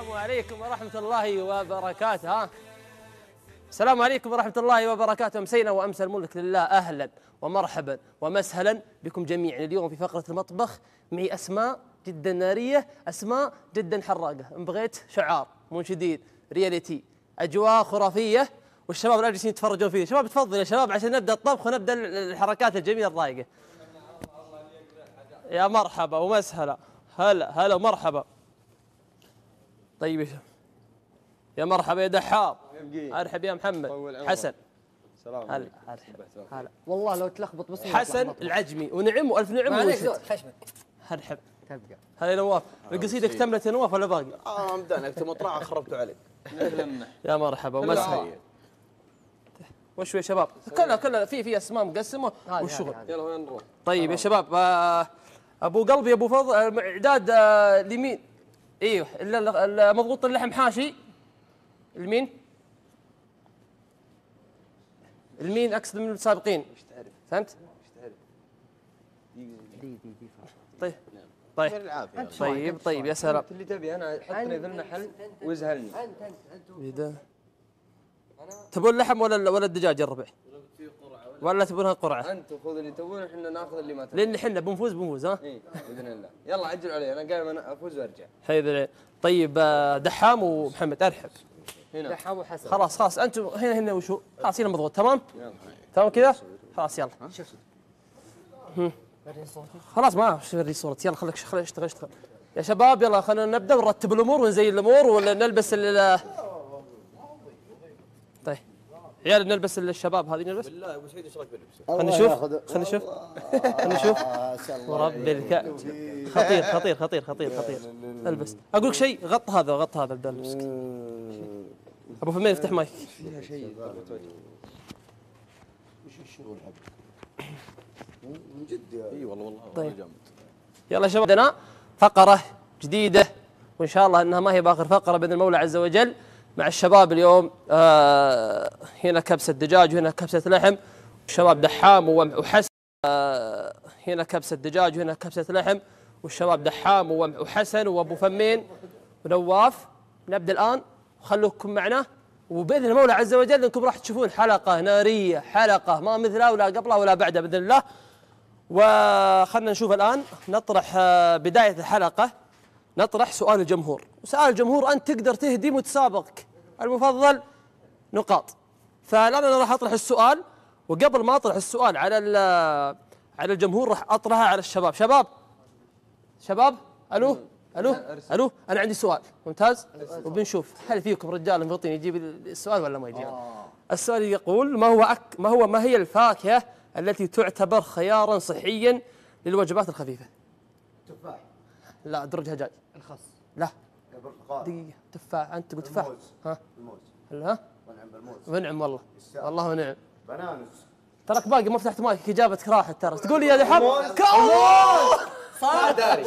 السلام عليكم ورحمة الله وبركاته. السلام عليكم ورحمة الله وبركاته. أمسينا وأمسى الملك لله. أهلا ومرحبا ومسهلا بكم جميعا. اليوم في فقرة المطبخ معي أسماء جدا نارية، أسماء جدا حراقة. إن بغيت شعار، منشدين، رياليتي، أجواء خرافية، والشباب لا جالسين يتفرجون فيه. شباب تفضل يا شباب عشان نبدأ الطبخ ونبدأ الحركات الجميلة الرايقة. يا مرحبا ومسهلا. هلا هلا ومرحبا. طيب يا مرحبا يا دحاب. ارحب يا محمد. حسن. سلام هلا هلا. والله لو تلخبط بس حسن العجمي ونعم والف نعم وشد. هرحب. تبقى هلا نواف. القصيدة اكتملت يا نواف ولا باقي؟ مبدأ اكتب مطرعه خربتوا عليك. يا مرحبا ومسهلا. وشو يا شباب؟ كلها في اسماء مقسمه والشغل. يلا وين نروح؟ طيب يا شباب، ابو قلبي ابو فضل اعداد اليمين. ايوه مضغوط اللحم حاشي. المين؟ المين اقصد من السابقين. فهمت؟ طيب طيب يا سلام. اللي تبي انا حطني ذا النحل وازهلني. انت تبون لحم ولا الدجاج الربع؟ ولا تبونها قرعه؟ انتم خذوا اللي تبون احنا ناخذ اللي ما تبون. لان احنا بنفوز ها؟ اي باذن الله. يلا عجل علي انا قايم انا افوز وارجع. حيدر. طيب دحام ومحمد ارحب. هنا دحام وحسن. خلاص انتم هنا وشو؟ خلاص هنا مضغوط. تمام؟ تمام كذا؟ خلاص يلا. خلاص ما وري صورتي. يلا خليك اشتغل. يا شباب يلا خلينا نبدا ونرتب الامور ونزين الامور ولا نلبس طيب عيال نلبس الشباب هذه نلبس. بالله ابو سعيد ايش رايك بلبسه؟ خلينا نشوف ورب الكعب. خطير. البس. اقول لك شيء، غط هذا ابدا البسك. ابو فمين افتح مايك. فيها شيء وش الشغل حقك؟ من جد اي والله طيب. جامد. يلا يا شباب عندنا فقرة جديدة وإن شاء الله أنها ما هي بآخر فقرة بإذن المولى عز وجل مع الشباب اليوم. هنا كبسة دجاج وهنا كبسة لحم. الشباب دحام وحسن. هنا كبسة دجاج وهنا كبسة لحم. والشباب دحام وحسن وأبو فمين ونواف. نبدأ الآن وخلوكم معنا وبإذن المولى عز وجل أنكم راح تشوفون حلقة نارية، حلقة ما مثلها ولا قبلها ولا بعدها بإذن الله. وخلنا نشوف الآن نطرح بداية الحلقة نطرح سؤال الجمهور. وسؤال الجمهور أنت تقدر تهدي متسابقك المفضل نقاط. فالآن أنا راح أطرح السؤال، وقبل ما أطرح السؤال على الجمهور راح أطرحه على الشباب. شباب ألو أنا عندي سؤال ممتاز وبنشوف هل فيكم رجال مبطين يجيب السؤال ولا ما يجيب. السؤال يقول ما هي الفاكهة التي تعتبر خيارا صحيا للوجبات الخفيفة؟ تفاح. لا درجها جاي. الخس. لا البرتقال. دقيقة. تفاح. أنت قلت تفاح. ها الموز. ها ونعم بالموز. ونعم والله ونعم. بنانس. تراك باقي ما فتحت مايك. إجابتك راحت ترى. تقول لي يا دحام صار داري.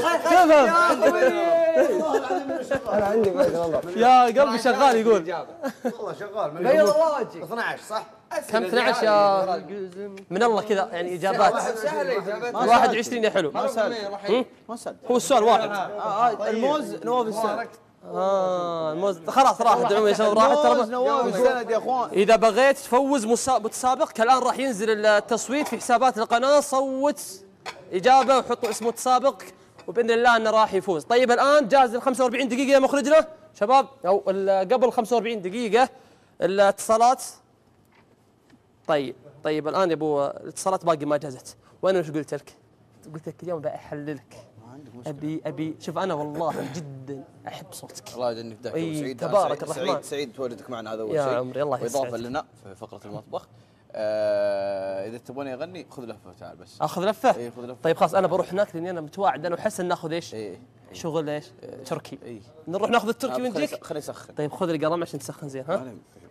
انا عندي والله. يا قلبي شغال يقول. والله شغال. بيض الله وجهك. 12 صح؟ كم 12 يا من الله كذا يعني إجابات. سهله اجابات. 21 يا حلو. ما سهل. هو السؤال واحد. الموز نواف السند. الموز خلاص راحت يا شباب راحت ترى. نواف السند يا اخوان. إذا بغيت تفوز متسابقك الآن راح ينزل التصويت في حسابات القناة. صوت إجابة وحطوا اسم متسابقك وبإذن الله أنه راح يفوز. طيب الآن جاهز ال 45 دقيقة يا مخرجنا شباب؟ أو قبل 45 دقيقة الاتصالات. طيب الآن يا أبو الاتصالات باقي ما جازت. وأنا وش قلت لك؟ قلت لك اليوم بأحللك. أبي شوف أنا والله جدا أحب صوتك. الله يجنك ضحك ابو سعيد. تبارك الرحمن. سعيد بتواجدك معنا هذا اول يا شيء. عمري الله يسعدك. واضافه لنا في فقره المطبخ. اذا تبغاني اغني خذ لفه تعال بس. اخذ لفه؟ اي خذ لفه. طيب خلاص انا بروح هناك لاني انا متواعد انا وحسن ناخذ ايش؟ اي شغل ايش؟ تركي. اي نروح ناخذ التركي ونجيك. خليني اسخن. طيب خذ لي قلم عشان تسخن زين ها؟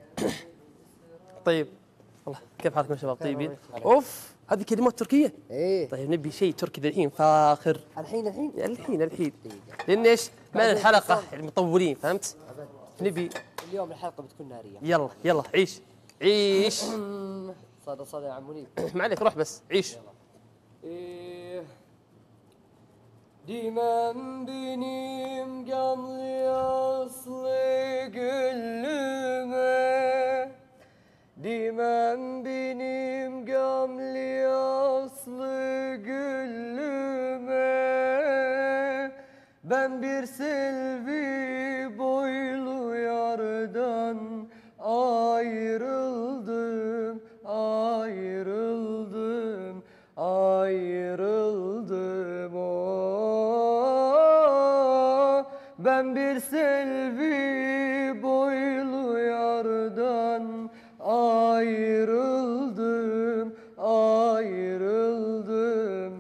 طيب والله كيف حالكم يا شباب طيبين؟ اوف هذه كلمات تركيه؟ ايه. طيب نبي شيء تركي ذا الحين فاخر. الحين لان ايش؟ معنا الحلقه مطولين فهمت؟ نبي اليوم الحلقه بتكون ناريه. يلا عيش صدى يا عم منيب. ما عليك روح بس عيش. Dimem benim gamlı yaz aslı güllüme, dimem benim gamli aslı güllüme. Ben bir selvi boylu yardan ayrıldım, ayrıldım, ayrıldım o. Ben bir selvi boylu yardan ayrıldım, ayrıldım,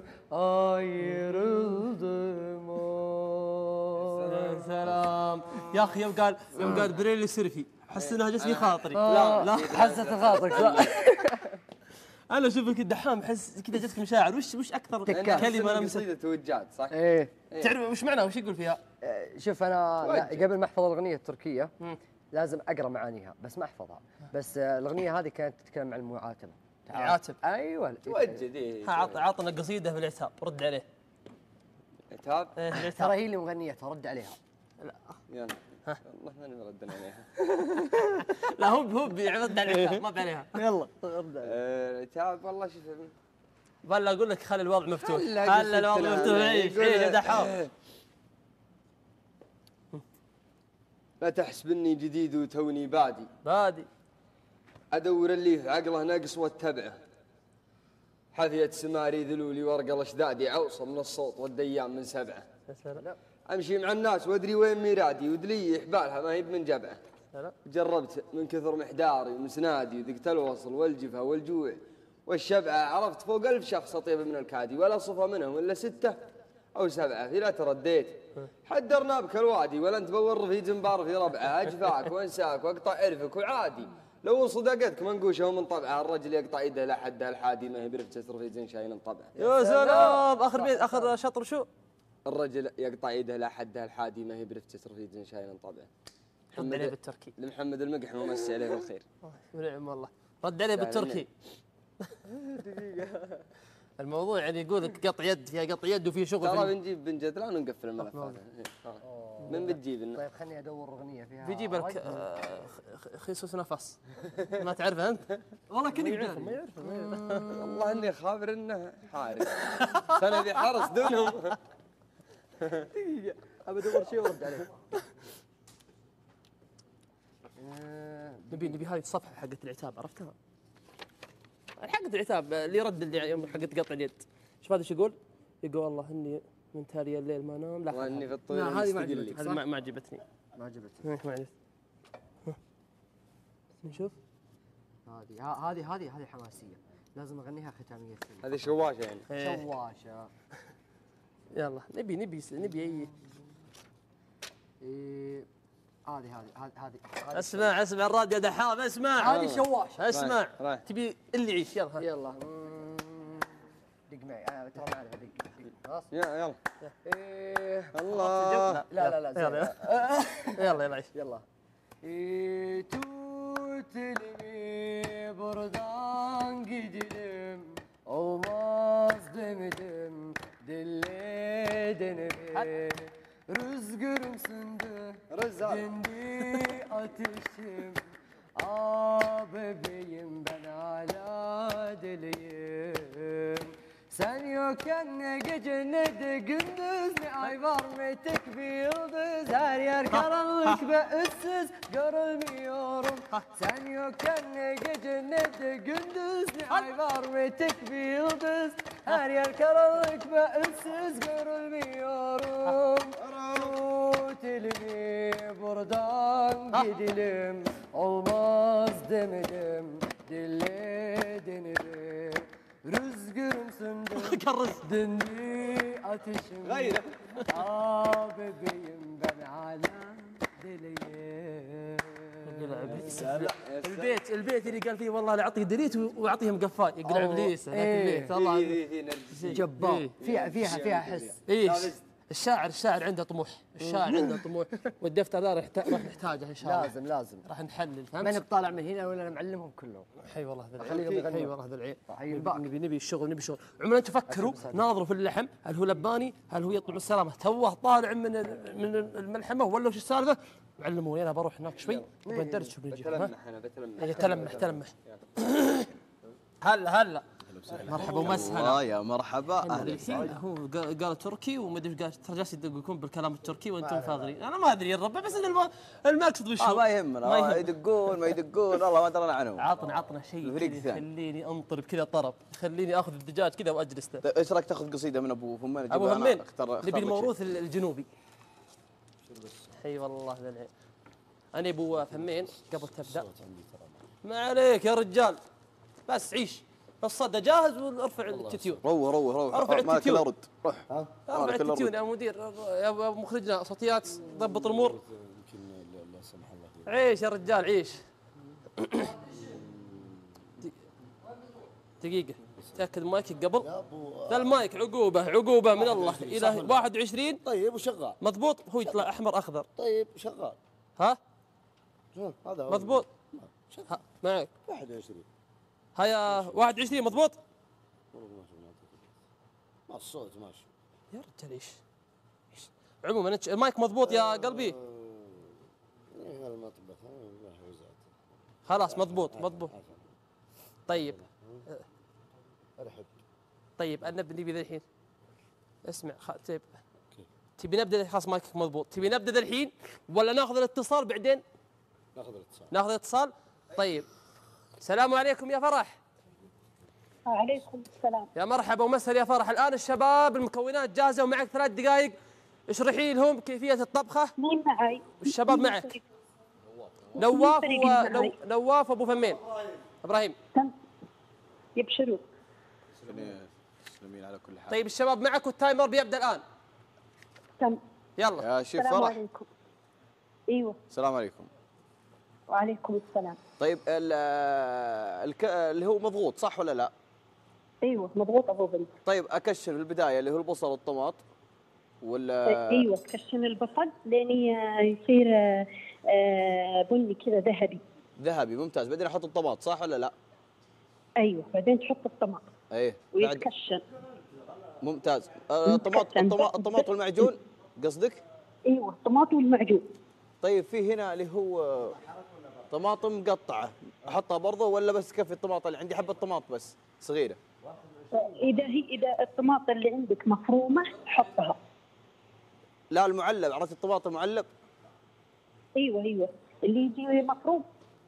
ayrıldım o. سلام يا اخي يوم قال بريلي سيرفي احس انها جت في خاطري لا حزت خاطرك لا. انا اشوفك الدحام احس كذا جتك مشاعر وش اكثر كلمه لمست قصيدة توجات صح؟ ايه تعرف وش معناها وش يقول فيها؟ شوف انا قبل ما احفظ الاغنيه التركيه لازم اقرا معانيها بس ما احفظها. بس الاغنيه هذه كانت تتكلم عن المعاتبه. يعاتب ايوه توجد ايه عطنا قصيده في العتاب رد عليه. عتاب؟ إيه، ترى العتاب هي اللي مغنيتها رد عليها. يلا والله ماني مرد عليها. لا هو بيرد عليها ما عليها. يلا رد عليها. العتاب والله شوف ولا اقول لك خلي الوضع مفتوح هلا خلي الوضع قصيدة مفتوح عيش يقول- عيش يا دحام. لا تحسبني جديد وتوني بادي، بادي ادور اللي في عقله ناقص واتبعه. حثية سماري ذلولي ورق الاشدادي عوصه من الصوت والديام من سبعه. يا سلام امشي مع الناس وادري وين ميرادي ودلي حبالها ما هي من جبعه. سلام جربت من كثر محداري ومسنادي وذقت الوصل والجفا والجوع والشبعه. عرفت فوق 1000 شخص اطيب من الكادي ولا صفى منهم الا 6 أو 7. في لا ترديت حدرنا بك الوادي ولا انت بور رفيق جنبار في ربعه. اجفاك وانساك واقطع عرفك وعادي لو صدقتك منقوشه ومن طبعه. الرجل يقطع يده لا حدها الحادي ما هي برفجه رفيق شايل طبعه. يا سلام اخر شطر شو؟ الرجل يقطع يده لا حدها الحادي ما هي برفجه رفيق شايل طبعه. رد عليه بالتركي. لمحمد المقح ومسي عليه بالخير. ونعم والله رد عليه بالتركي. الموضوع يعني يقول لك قطع يد فيها قطع يد وفي شغل ترى بنجيب بن جدلان ونقفل الملف هذا. من بتجيب لنا؟ طيب خليني ادور اغنيه فيها. بيجيب لك خيسوس نفس ما تعرفه انت؟ والله كنت ما يعرف والله اني خابر انه حارس. سنة ذي حرس دونهم. دقيقه ابى ادور شيء وارد عليه. نبي هذه الصفحه حقت العتاب عرفتها؟ حقت العتاب اللي يرد اللي يوم حقت قطع اليد. شوف هذا شو يقول؟ يقول والله اني من تالي الليل ما نام. لا واني في الطويل لا، هذه ما مستقلي. عجبتك. هذه ما عجبتني. ما عجبتني. ما عجبتني. نشوف هذه حماسيه لازم اغنيها ختاميه الفيلم. هذه شواشه يعني. شواشه. يلا نبي اي إيه، هذه اسمع الراديو دحام اسمع هذه شواشه. اسمع رايح. تبي اللي يعيش يلا ها. يلا دق معي انا ترى ما اعرف دق خلاص. يلا إيه، الله. لا يلا عيش يلا. Tutulmi buradan gidelim. Olmaz demedim dille denedim. Rüzgarım söndü dindi ateşim. Bebeğim ben hala deliyim. Sen yokken ne gece ne de gündüz, ne ay var ne tek bir yıldız. Her yer karanlık ve ıssız, görülmüyorum. Sen yokken ne gece ne de gündüz, ne ay var ne tek bir yıldız. Her yer karanlık ve ıssız, görülmüyorum. Tut elimi buradan gidelim. Olmaz demedim, dille denedim. Rüzgarım söndü, dindi ateşim. غيره. Bebeğim ben hala deliyim. البيت اللي قال فيه والله لا اعطيه دريت واعطيه مقفاي يقول ابليس هناك البيت والله جبار فيها حس. ايش الشاعر عنده طموح عنده طموح والدفتر ذا راح نحتاجه ان شاء الله لازم راح نحلل فهمت؟ ما نطالع من هنا ولا نعلمهم كلهم. حي والله هذا خليهم العيل يغنوا. حي والله هذا العيل حي الباك. نبي الشغل عموما انتم فكروا ناظروا في اللحم هل هو لباني هل هو يطلب السلامه توه طالع من الملحمه ولا وش السالفه معلموني انا بروح هناك شوي وبندرج وبنجي. بتلمح انا بتلمح. تلمح. هلا مرحبا ومسهلا. يا مرحبا اهلا الحين هو قال تركي وما ادري قال ترجع يدقون بالكلام التركي وانتم فاضرين. انا ما ادري يا الربع بس ان المقصد وش هو. ما يهمنا يدقون ما يدقون والله ما درنا عنهم. عطنا شيء يخليني انطر بكذا طرب، يخليني اخذ الدجاج كذا واجلس. ايش رايك تاخذ قصيده من ابو فمين؟ ابو فمين نبي الموروث الجنوبي. اي والله ذا العين. انا ابو فمين قبل تبدا ما عليك يا رجال، بس عيش الصدى جاهز وارفع التتيون. روح ارفع التتيون. ارد روح ارفع التتيون يا مدير، يا مخرجنا صوتيات ضبط الامور. لا سمح الله. عيش يا رجال عيش. دقيقة تأكد مايكك قبل. ذا المايك عقوبة من الله إلى 21. طيب وشغال. مضبوط. هو يطلع أحمر أخضر. طيب شغال. ها هذا مضبوط. معك 21. هيا 21 مضبوط. ما الصوت ماشي يا رجال ايش عموما المايك مضبوط يا قلبي. خلاص مضبوط. طيب نبي ذا الحين. اسمع تبي نبدا خلاص مايكك مضبوط. تبي نبدا ذا الحين ولا ناخذ الاتصال بعدين؟ ناخذ الاتصال. طيب السلام عليكم يا فرح. وعليكم السلام. يا مرحبا ومسهلا يا فرح. الآن الشباب المكونات جاهزة ومعك 3 دقائق اشرحي لهم كيفية الطبخة. مين معي؟ الشباب معك. نواف وابو فمين. ابراهيم. يبشروا. تسلمين على كل حال. طيب الشباب معك والتايمر بيبدأ الآن. يلا يا شيف فرح. السلام عليكم. ايوه. السلام عليكم. وعليكم السلام. طيب اللي هو مضغوط صح ولا لا؟ ايوه مضغوط ابو بنت. طيب اكشر في البدايه اللي هو البصل والطماط ولا؟ ايوه تكشن البصل لين يصير بني كذا ذهبي. ممتاز. بعدين احط الطماط صح ولا لا؟ ايوه بعدين تحط الطماط. ايه ويتكشن. ممتاز. الطماط والمعجون قصدك؟ ايوه الطماط والمعجون. طيب في هنا اللي هو طماطم مقطعه احطها برضه ولا بس كفي الطماطم اللي عندي؟ حبه طماط بس صغيره. اذا الطماطم اللي عندك مفرومه حطها. لا المعلب، عرفت الطماطم المعلب؟ ايوه اللي يجي مفروم.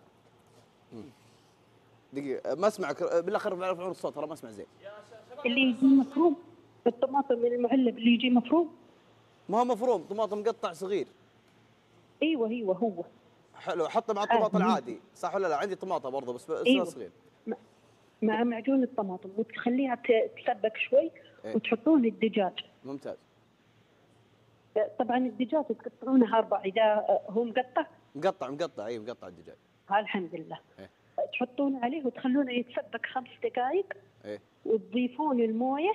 دقيقه ما اسمعك بالاخر، بعرف عن الصوت ترى ما اسمع زين. اللي يجي مفروم الطماطم المعلب اللي يجي مفروم. ما هو مفروم، طماطم مقطع صغير. ايوه هو. حلو. احطه مع الطماطم العادي صح ولا لا؟ عندي طماطه برضه بس أيوة. صغير. مع معجون الطماطم وتخليها تسبك شوي. وتحطون الدجاج. ممتاز. طبعا الدجاج تقطعونه 4 اذا هو مقطع. مقطع اي مقطع الدجاج. الحمد لله. تحطون عليه وتخلونه يتسبك 5 دقائق. وتضيفون المويه.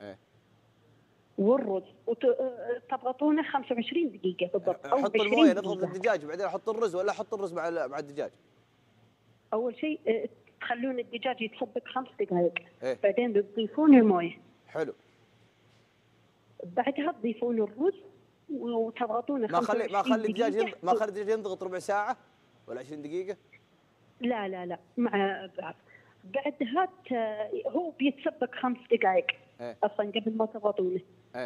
والرز وتضغطونه 25 دقيقة بالضبط. احط المويه نضغط الدجاج وبعدين احط الرز ولا احط الرز مع الدجاج؟ اول شيء تخلون الدجاج يتسبك 5 دقائق. بعدين تضيفون المويه. حلو. بعدها تضيفون الرز وتضغطونه 25 ما اخلي الدجاج ينضغط ربع ساعة ولا 20 دقيقة؟ لا مع بعدها هو بيتسبك 5 دقائق. اصلا قبل ما تضغطونه.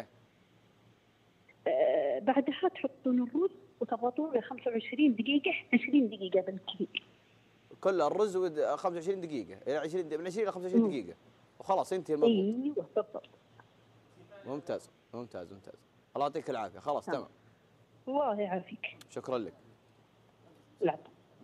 بعدها تحطون الرز وتضغطونه 25 دقيقة 20 دقيقة بالكثير. كل الرز 25 دقيقة إلى 20 من 20 إلى 25 دقيقة وخلاص ينتهي الموضوع. ايوه بالضبط. ممتاز. الله يعطيك العافية. خلاص تمام. الله يعافيك. شكرا لك. لا.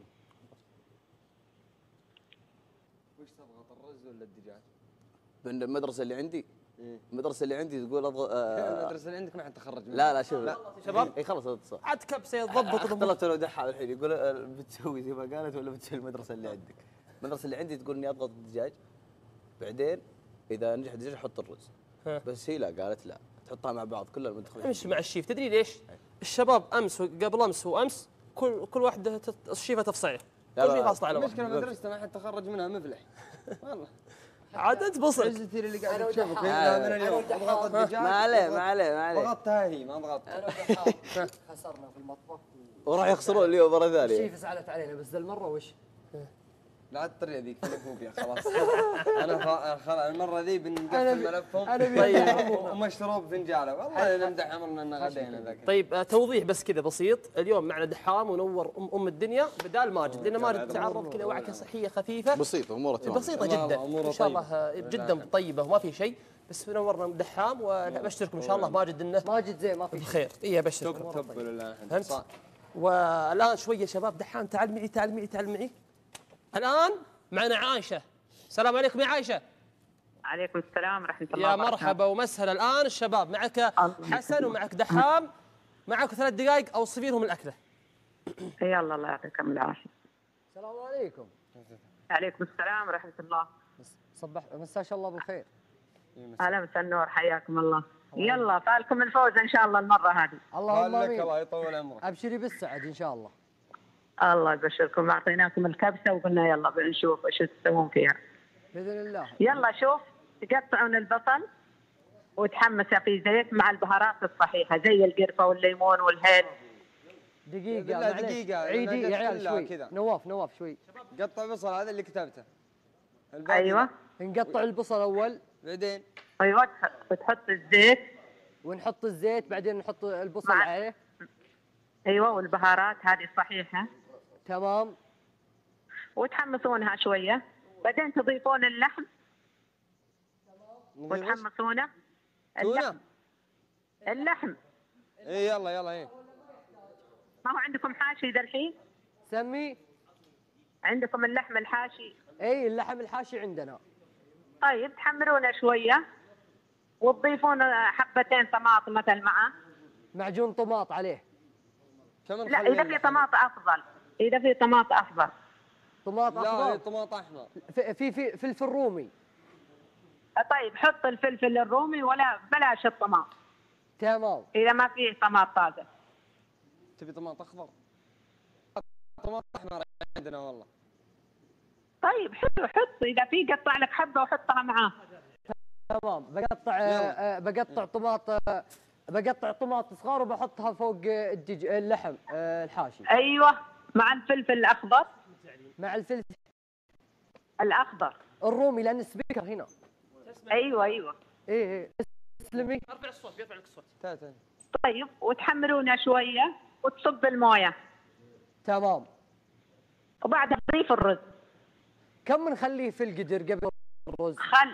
وش تضغط الرز ولا الدجاج؟ من المدرسة اللي عندي. المدرسة اللي عندي تقول المدرسة اللي عندك ما حد تخرج منها. لا شوف شباب اي خلص الاتصال. عاد كبسه يضبط. اختلفت انا ودحى الحين يقول بتسوي زي ما قالت ولا بتسوي المدرسة اللي عندك؟ المدرسة اللي عندي تقول اني اضغط الدجاج بعدين اذا نجح الدجاج احط الرز. بس هي لا قالت لا تحطها مع بعض كلها المدخل. امشي مع الشيف. تدري ليش؟ الشباب امس وقبل امس وامس كل واحده الشيفه تفصيله. كل شيء خاص على المشكلة مدرسته ما حد تخرج منها مفلح. والله عاد انت بصل. عزتي اللي قاعد تشوفك من اليوم ضغط ما الدجاج. عليه ما عليه ما عليه. ضغطتها هي ما ضغطت. خسرنا في المطبخ وراح يخسرون اليوم مرة ثانية. شيف زعلت علينا بس ذا المره وش؟ لا تطري ذيك فوبيا خلاص. انا خلاص المره ذي بنقفل ملفهم. طيب ومشروب فنجاله والله نمدح عمرنا ان غدينا ذاك. طيب توضيح بس كذا بسيط، اليوم معنا دحام ونور ام الدنيا بدال ماجد، لان ماجد تعرض كذا وعكه صحيه خفيفه بسيطة أموره تمام. بسيطه جدا ان شاء الله جدا طيبه وما في شيء، بس نورنا دحام وابشركم ان شاء الله ماجد انه ماجد زين ما في بخير. اي ابشركم. تب لله فهمت؟ والان شويه شباب دحام تعال معي. الان معنا عايشه. السلام عليكم يا عايشه. عليكم السلام ورحمة الله يا وبركاته. مرحبا ومسهلا. الان الشباب معك حسن ومعك دحام، معك 3 دقائق اوصفي لهم الاكله. يلا الله يعطيكم العافية. السلام عليكم. عليكم السلام ورحمة الله. صبح مساء الله بالخير. أهلا مساء النور حياكم الله. يلا فالكم الفوز إن شاء الله المرة هذه. اللهم لك امين. الله يطول عمرك. ابشري بالسعد ان شاء الله. الله يبشركم، أعطيناكم الكبسة وقلنا يلا بنشوف إيش تسوون فيها. باذن الله. يلا شوف، تقطعون البصل وتحمسه في زيت مع البهارات الصحيحة زي القرفة والليمون والهيل. دقيقة بالله معليش. دقيقة، عيدي أنا يا عيال كلها شوي. كذا. نواف شوي. قطع بصل هذا اللي كتبته. الباقي أيوة نقطع البصل اول بعدين أيوة تحط الزيت. ونحط الزيت بعدين نحط البصل مع- عليه. أيوة والبهارات هذه الصحيحة تمام. وتحمصونها شوية، بعدين تضيفون اللحم وتحمصونه. تونة. اللحم اي يلا اي. ما هو عندكم حاشي ذا الحين؟ سمي. عندكم اللحم الحاشي؟ اي اللحم الحاشي عندنا. طيب تحمرونه شوية وتضيفون حبتين طماطم مثل معه. معجون طماط عليه. كمان لا إذا في طماط أفضل، إذا في طماط أفضل. طماط لا اخضر. طماط احمر. في فلفل رومي. طيب حط الفلفل الرومي ولا بلاش الطماط تمام. إذا ما فيه طماط طازة. تبي طماط اخضر؟ طماط احمر عندنا والله. طيب حط إذا في قطع لك حبة وحطها معاه. تمام. بقطع طماط بقطع طماط صغار وبحطها فوق اللحم الحاشي أيوة مع الفلفل الأخضر. مع الفلفل الأخضر الرومي لان سبيكر هنا. أيوة ايه اسلمي. ارفع الصوت بيرفع لك الصوت. تعال. طيب وتحمرونه شوية وتصب الموية تمام. وبعدها تضيف الرز. كم نخليه في القدر قبل الرز؟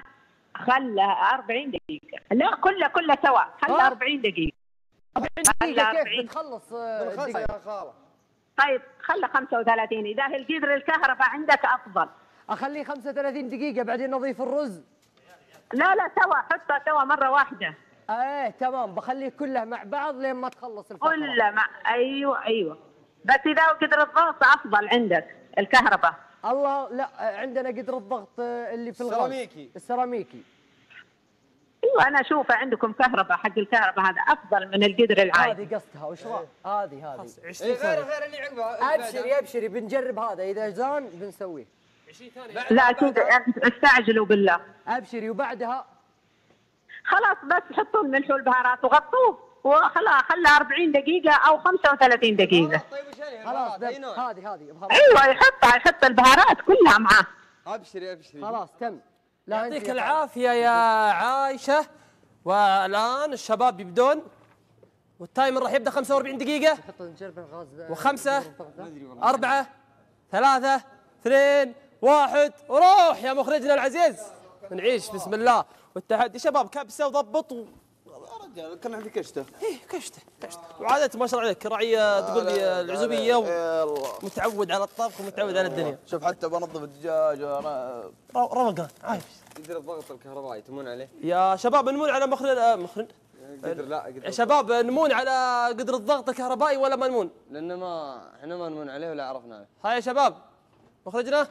خلها 40 دقيقة. لا كله سوا، خلها 40 دقيقة. 40 دقيقة كيف بتخلص بالخلصة دقيقة؟ يا خالة. طيب خلها 35. إذا هي القدر الكهرباء عندك أفضل. اخليه 35 دقيقة بعدين نضيف الرز. لا سوا، حطها سوا مرة واحدة. ايه تمام. بخليه كله مع بعض لين ما تخلص الفقرة. كله مع أيوة. بس إذا قدر الضغط أفضل عندك الكهرباء. الله لا عندنا قدر الضغط اللي في الغاز. السيراميكي. ايوه انا اشوفه عندكم كهرباء، حق الكهرباء هذا افضل من القدر العادي. هذه قصدها وش هذه 20 ثانية. غير اللي عقبها. ابشري بنجرب هذا اذا زان بنسويه. 20 ثانية. لا كذا استعجلوا بالله. ابشري وبعدها خلاص بس حطوا الملح والبهارات وغطوه خلها 40 دقيقة أو 35 دقيقة. طيب وش خلاص هذه أيوة يحط البهارات كلها معاه. ابشري خلاص تم. لا يعطيك العافية يا عايشة. والآن الشباب يبدون والتايمر راح يبدأ 45 دقيقة. نجرب الغاز. و5 4 3 2 1 وروح يا مخرجنا العزيز. نعيش بسم الله والتحدي. شباب كبسة وضبط يا رجال كان عندي كشته. ايه كشته. وعادة ما شاء الله عليك رعية تقول لي العزوبية ومتعود على الطبخ ومتعود على الدنيا. شوف حتى بنظف الدجاج وانا روقان عايش. قدر الضغط الكهربائي تمون عليه. يا شباب نمون على مخرج قدر لا قدر. يا شباب نمون على قدر الضغط الكهربائي ولا ما نمون؟ لأن احنا ما نمون عليه ولا عرفنا عليه. هاي يا شباب مخرجنا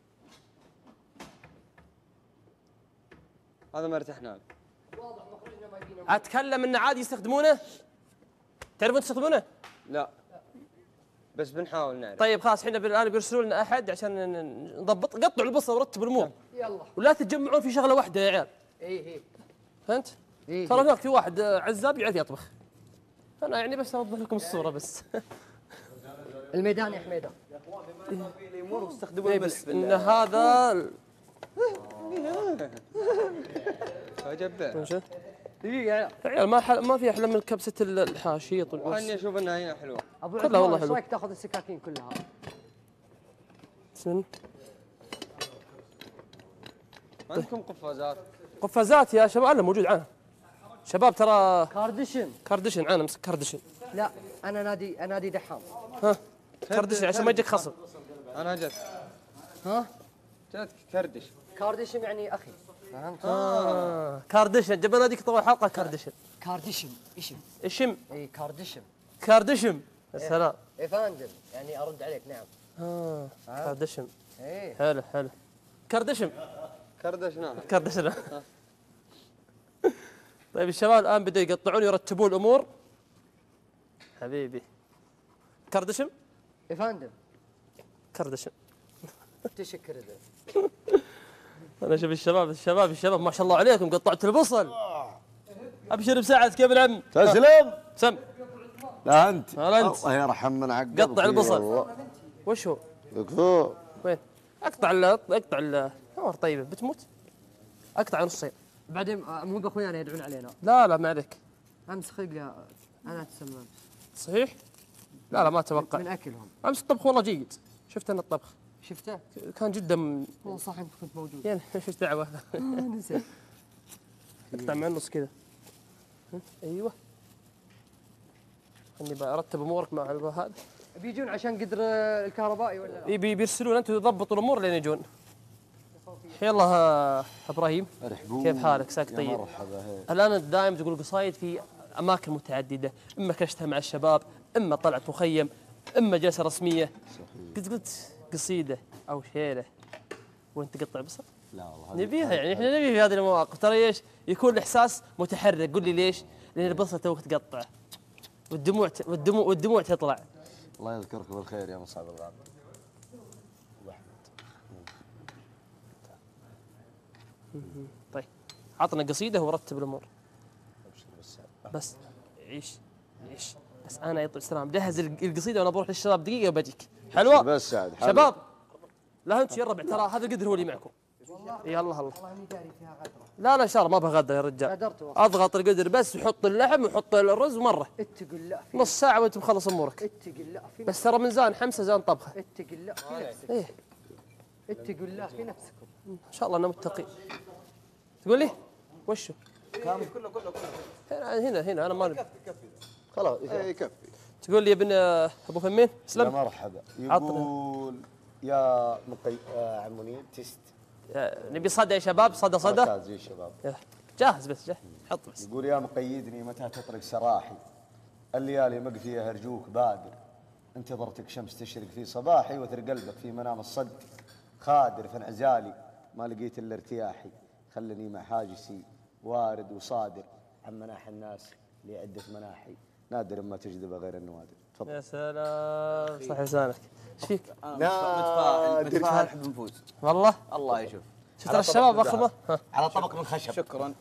هذا ما ارتحنا له. اتكلم انه عادي يستخدمونه. تعرفون تستخدمونه؟ لا بس بنحاول نعرف. طيب خلاص احنا الان بيرسلوا لنا احد عشان نضبط. قطعوا البصل ورتبوا الامور. يلا ولا تتجمعون في شغله واحده يا عيال. اي فهمت؟ إيه. ترى هناك في واحد عزاب يعرف يطبخ. انا يعني بس اوضح لكم الصوره بس. الميدان يا حميده. إيه بس ان هذا جبار. ماشي. دقيقه يا عيال ما في احلى من كبسه الحاشيط والعرس. اني اشوف انها هنا حلوه. ابو كلها والله ايش حلو. رايك تاخذ السكاكين كلها؟ سن. ما عندكم قفازات؟ قفازات يا شباب. انا موجود عنها شباب ترى. كاردشن. كاردشن انا مسك كاردشن. لا انا نادي دحام. ها كاردشن عشان ما يجيك خصم. انا جت ها جاتك كردش. كاردشن يعني اخي فهمت؟ كاردشن جبنا هذيك طول حلقه كاردشن. كاردشن اسم. اشم اي كاردشن. كاردشم. يا سلام. اي فندم يعني ارد عليك نعم. كاردشم. ايه حلو حلو. كاردشم. كردش نعم. كاردشن. طيب الشباب الان بدأوا يقطعون يرتبون الامور. حبيبي. كاردشم. اي فندم كاردشم. تشكر ذا. انا اشوف الشباب ما شاء الله عليكم قطعتوا البصل. ابشر بساعد كيف العم. تسلم. سم. لا انت. هلا انت. الله يرحم من عقب. قطع البصل. وش هو؟ يكفو. وين؟ اقطع نور طيبه بتموت. اقطع نصين. بعدين مو اخويانا يدعون علينا. لا ما عليك. امس خلق انا اتسمم صحيح؟ لا ما اتوقع. من اكلهم. امس الطبخ والله جيد. شفت انا الطبخ شفته؟ كان جدا والله صح انت كنت موجود. يعني ايش دعوه. نسيت. اقطع مع النص كذا. ايوه. خلني برتب امورك مع هذا. بيجون عشان قدر الكهربائي ولا؟ بيرسلون انتم تضبطوا الامور لين يجون. حيا الله ابراهيم. كيف حالك؟ ساك طيب؟ مرحبا. الان دائما تقول قصايد في اماكن متعدده، اما كشتها مع الشباب، اما طلعت مخيم، اما جلسه رسميه. قلت قصيده او شيله وانت تقطع بصل؟ لا والله نبيها يعني احنا نبي في هذه المواقف ترى ايش؟ يكون الاحساس متحرك. قل لي ليش؟ لان البصل توك تقطعه والدموع تطلع. الله يذكرك بالخير يا مصعب الغامر. طيب عطنا قصيده ورتب الامور. بس عيش بس انا يا طويل السلام جهز القصيده وانا بروح للشباب دقيقه وبجيك. حلوه بس سعد شباب. لا انت يا ربع ترى هذا القدر هو اللي معكم. يلا الله والله اني داري فيها غدره. لا ان شاء الله ما بغدر يا رجال. غدرت والله. اضغط القدر بس وحط اللحم وحط الرز مره. اتق الله في نص ساعه وانت مخلص امورك. اتق الله في بس ترى من زان حمسه زان طبخه. اتق الله في نفسك. ايه اتقوا الله في نفسكم. ان شاء الله انا متقي. تقول لي وشو؟ كله هنا انا ما خلاص يكفي. تقول لي يا ابن ابو فمين يا اسلم. مرحبا. عطنا. يقول يا عم منير تست. نبي صدى يا شباب. صدى بركات زي الشباب. جاهز بس حط بس. يقول يا مقيدني متى تطرق سراحي، الليالي مقفيه هرجوك بادر، انتظرتك شمس تشرق في صباحي وثر قلبك في منام الصد، خادر في انعزالي ما لقيت الا ارتياحي، خلني مع حاجسي وارد وصادر عن مناحي الناس لعدة مناحي، نادر ما تجذب غير النوادر. تفضل. يا سلام صح لسانك. ايش فيك؟ متفائل حب نفوز والله الله يشوف. شفت ترى الشباب اخر على طبق من خشب. شكرا.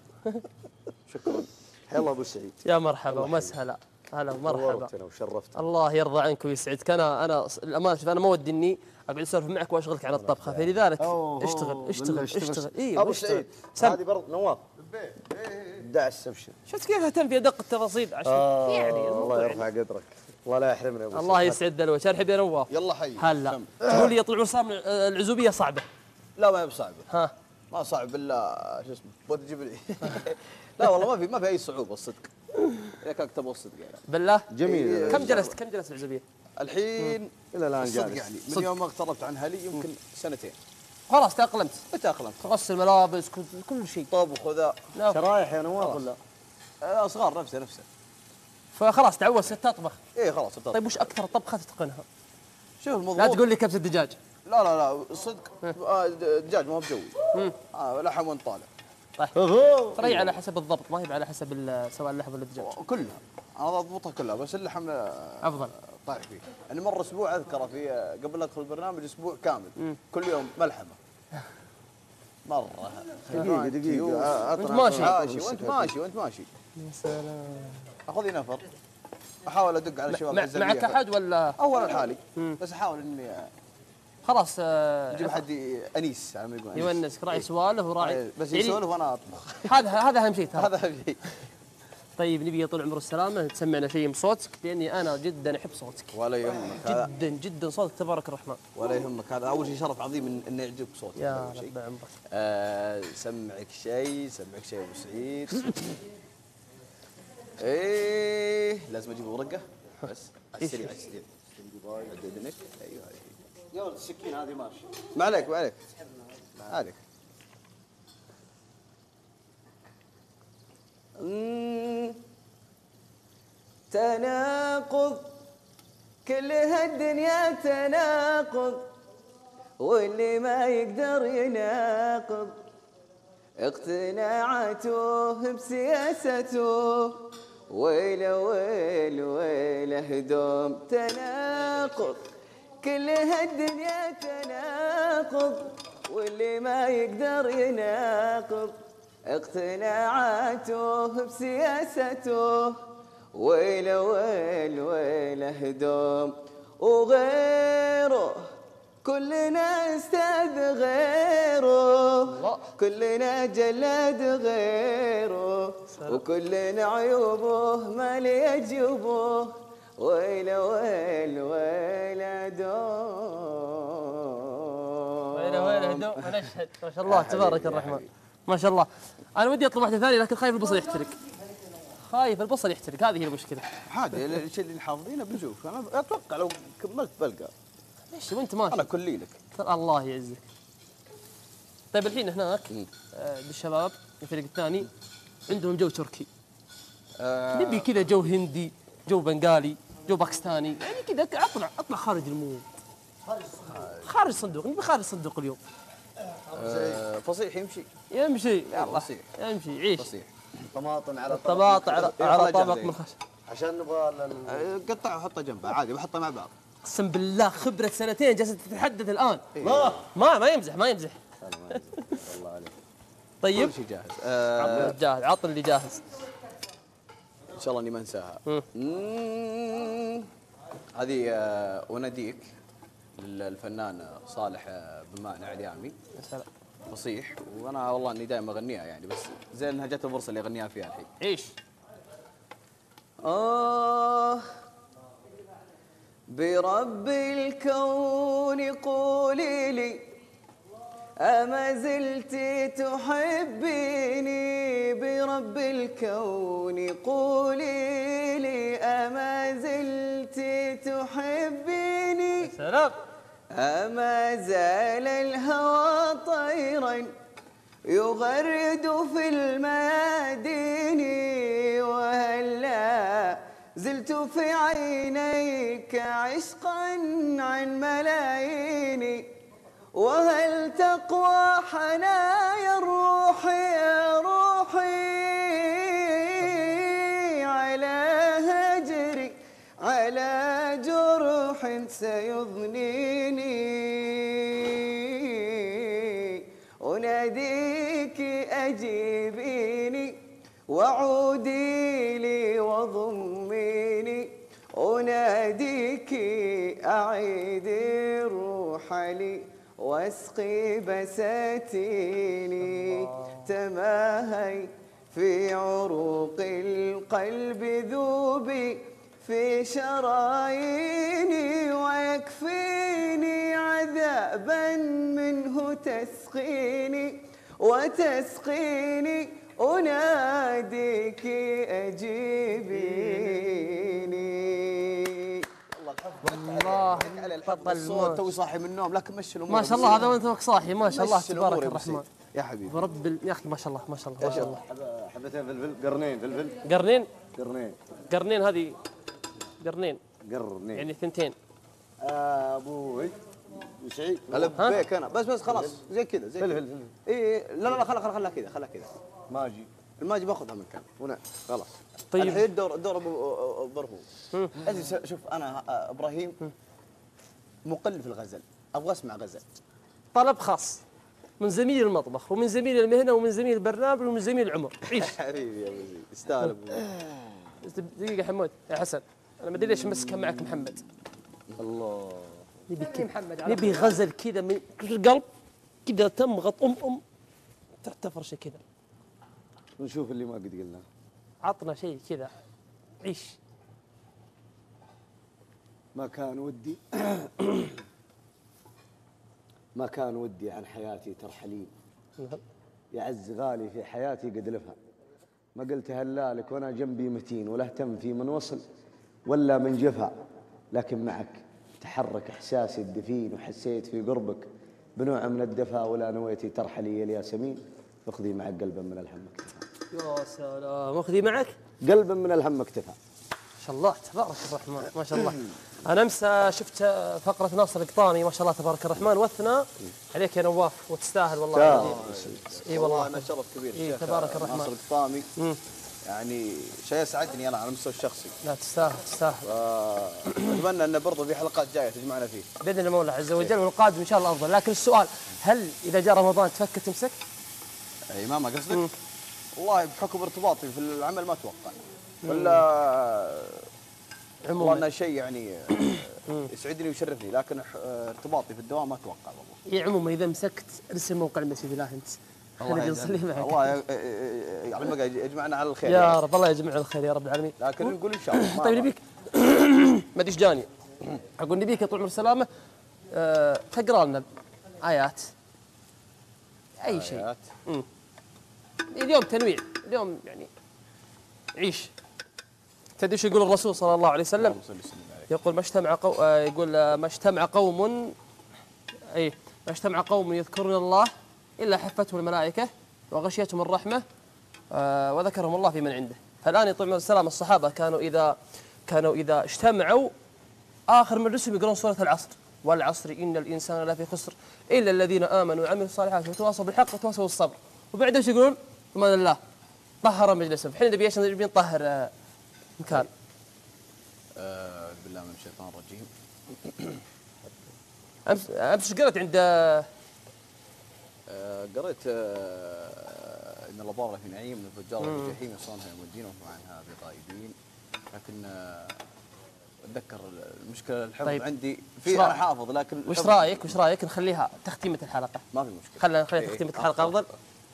يلا ابو سعيد. يا مرحبا ومسهلا. هلا ومرحبا. نورتنا وشرفتنا. الله يرضى عنك ويسعدك. انا الامانه شوف انا ما ودي اني اقعد اسولف معك واشغلك عن الطبخه فلذلك اشتغل. ابو سعيد هذه برضه نواف دعس ابشر. شفت كيف اهتم في ادق التفاصيل عشان يعني الله يرفع قدرك. الله لا يحرمنا ابو الله يسعد الوجه. ارحب يا نواف. يلا حي. هلا تقول لي يا طلع عصام العزوبيه صعبه. لا ما هي بصعبه. ها ما صعب الا شو اسمه بود تجيب لي. لا والله ما في اي صعوبه الصدق. يا كاك تبغى الصدق يعني. بالله جميل. كم جلست العزوبيه؟ الحين الى الان الصدق جالس. يعني من يوم ما اقتربت عن اهلي يمكن سنتين. خلاص تاقلمت. تاقلمت. غسل الملابس كل شيء. طبخ وذا. شرايح يا نواف ولا صغار نفسه. فخلاص تعودت تطبخ. ايه خلاص طيب وش اكثر طبخه تتقنها؟ شوف الموضوع. لا تقول لي كبسه الدجاج. لا الصدق دجاج ما هو بجوي. لحم وانت طالع. طيب ترى هي على حسب الضبط ما هي على حسب سواء اللحم ولا الدجاج. كلها انا اضبطها كلها بس اللحم افضل. طايح فيه. انا مره اسبوع اذكره في قبل لا ادخل البرنامج اسبوع كامل كل يوم ملحمه. مره دقيقة وأنت ماشي. وانت ماشي. يا سلام. اخذ لي نفر، احاول ادق على الشباب معك احد ولا؟ اول الحالي بس احاول اني خلاص اجيب حد انيس على ما يقول يونسك، راعي سوالف وراعي بس يعني يسولف وانا اطبخ. هذا اهم شيء ترى. هذا اهم شيء. طيب نبي طول العمر والسلامه تسمعنا شيء من صوتك، لاني انا جدا احب صوتك. ولا يهمك جدا جدا صوتك تبارك الرحمن. ولا يهمك، هذا اول شيء شرف عظيم ان يعجبك صوتك. يا رب عمرك. سمعك شيء ابو سعيد. ايه لازم اجيب ورقه بس على السريع على السريع. عددنك ايوه يا ولد السكين هذه ماشي. ما عليك عليك. تناقض كل هالدنيا تناقض، واللي ما يقدر يناقض اقتناعاته بسياسته، ويله ويله ويله هدوم. تناقض كل هالدنيا تناقض، واللي ما يقدر يناقض اقتناعاته بسياسته، ويله ويله ويله هدوم. وغيره كلنا استاذ غيره، كلنا جلاد غيره، وكلنا عيوبه ما لي جيوبه، ويله ويله ويله دوم. ويله ويله دوم. انا اشهد ما شاء الله تبارك الرحمن ما شاء الله. انا ودي اطلب واحده ثانيه لكن خايف البصل يحترق. خايف البصل يحترق، هذه هي المشكله. عادي الشيء اللي حافظينه بنشوف. انا اتوقع لو كملت بلقى. ليش وانت ماشي؟ انا كلي لك. الله يعزك. طيب الحين هناك بالشباب الفريق الثاني عندهم جو تركي. نبي كذا جو هندي، جو بنغالي، جو باكستاني، يعني كذا اطلع خارج المود. خارج الصندوق، نبي خارج الصندوق اليوم. فصيح يمشي. يلا فصيح يمشي عيش. فصيح. طماطم على طماطم على طبق من خشب. عشان نبغى قطعه وحطه جنبه عادي، بحطه مع بعض. اقسم بالله خبرة سنتين جالسة تتحدث الآن. ما يمزح. والله عليك. طيب كل شيء جاهز. جاهز، عطني اللي جاهز. ان شاء الله اني ما انساها. هذه وناديك للفنان صالح بن مانع اليامي. يا سلام. فصيح، وانا والله اني دائما اغنيها يعني، بس زين انها جت الفرصه اللي اغنيها فيها الحين. عيش. برب الكون قولي لي أما زلت تحبيني، برب الكون قولي لي أما زلت تحبيني. سلام. أما زال الهوى طيرا يغرد في الميادين، وهلا زلت في عينيك عشقا عن ملايين، وهل تقوى حنايا الروح يا روحي على هجري على جرح سيضنيني، أناديك أجيبيني وعودي لي وضميني، أناديك أعيد الروح لي واسقي بساتيني، تماهي في عروق القلب ذوبي في شراييني، ويكفيني عذابا منه تسقيني وتسقيني، أناديك أجيبيني. الله على الصوت توي صاحي من النوم، لكن مشي الامور. ما شاء الله هذا وانت صاحي ما شاء الله تبارك الأمور الرحمن. يا حبيبي برب يا اخي ما شاء الله ما شاء الله ما شاء الله. حبتين فلفل، قرنين فلفل. قرنين هذه قرنين قرنين يعني ثنتين. ابوي سعيد. قلب بيك انا بس خلاص زي كذا زي فلفل اي لا خلها كذا ماجي الماجي باخذها من كان هنا خلاص. طيب الحين الدور ابو برهوم. انت شوف انا ابراهيم مقل في الغزل، ابغى اسمع غزل. طلب خاص. من زميل المطبخ ومن زميل المهنه ومن زميل البرنامج ومن زميل العمر. عيش. حبيبي يا ابو زيد يستاهل ابو زيد. دقيقه حمود يا حسن، انا ما ادري ليش مسكها معك محمد. الله نبي محمد نبي غزل كذا من القلب كذا تمغط تحت فرشه كذا. نشوف اللي ما قد قلناه. عطنا شيء كذا. عيش. ما كان ودي ما كان ودي عن حياتي ترحلين، يعز غالي في حياتي قد لفها، ما قلت هلالك وانا جنبي متين، ولا اهتم في من وصل ولا من جفا، لكن معك تحرك احساسي الدفين، وحسيت في قربك بنوع من الدفا، ولا نويتي ترحلي يا الياسمين، فاخذي معك قلبا من الهم اكتفى. يا سلام، اخذي معك قلبا من الهم اكتفى. ما شاء الله تبارك الرحمن، ما شاء الله. انا امس شفت فقره ناصر القطامي، ما شاء الله تبارك الرحمن، واثنى عليك يا نواف، وتستاهل والله. اي والله انا شرف كبير. إيه تبارك الرحمن. ناصر القطامي يعني شيء يسعدني انا على المستوى الشخصي. لا تستاهل تستاهل. اتمنى انه برضه في حلقات جايه تجمعنا فيه باذن المولى عز وجل، والقادم ان شاء الله افضل. لكن السؤال، هل اذا جاء رمضان تفكر تمسك؟ امامه قصدك؟ والله بحكم ارتباطي في العمل ما اتوقع، ولا والله انه شيء يعني يسعدني ويشرفني، لكن ارتباطي في الدوام ما اتوقع والله. اي عموما اذا مسكت ارسل موقع المسجد الله انت. الله نصلي معك. الله يعلمك يجمعنا على الخير يا رب، الله يجمعنا الخير يا رب العالمين. لكن نقول ان شاء الله. طيب نبيك ما ادري ايش جاني، اقول نبيك يا طول العمر السلامه تقرا لنا ايات اي شيء. آيات. اليوم تنويع، اليوم يعني عيش. تدري ايش يقول الرسول صلى الله عليه وسلم؟ يقول ما اجتمع قوم يذكرون الله الا حفتهم الملائكه وغشيتهم الرحمه وذكرهم الله في من عنده. فالان يا طول العمر السلام الصحابه كانوا اذا اجتمعوا اخر مجلسهم يقرون سوره العصر، والعصر ان الانسان لفي خسر الا الذين امنوا وعملوا الصالحات وتواصوا بالحق وتواصوا بالصبر. وبعد ايش يقولون؟ امان الله طهر مجلسهم. الحين نبي ايش؟ نبي نطهر مكان. بالله من الشيطان الرجيم. امس قرأت عند قريت ان الابرار في نعيم والفجار في جحيم يصلونها يوم الدين وهم عنها بغائبين. لكن اتذكر المشكله الحفظ طيب. عندي في انا حافظ، لكن وش رايك نخليها تختيمه الحلقه؟ ما في مشكله، خلينا تختيمه الحلقه افضل.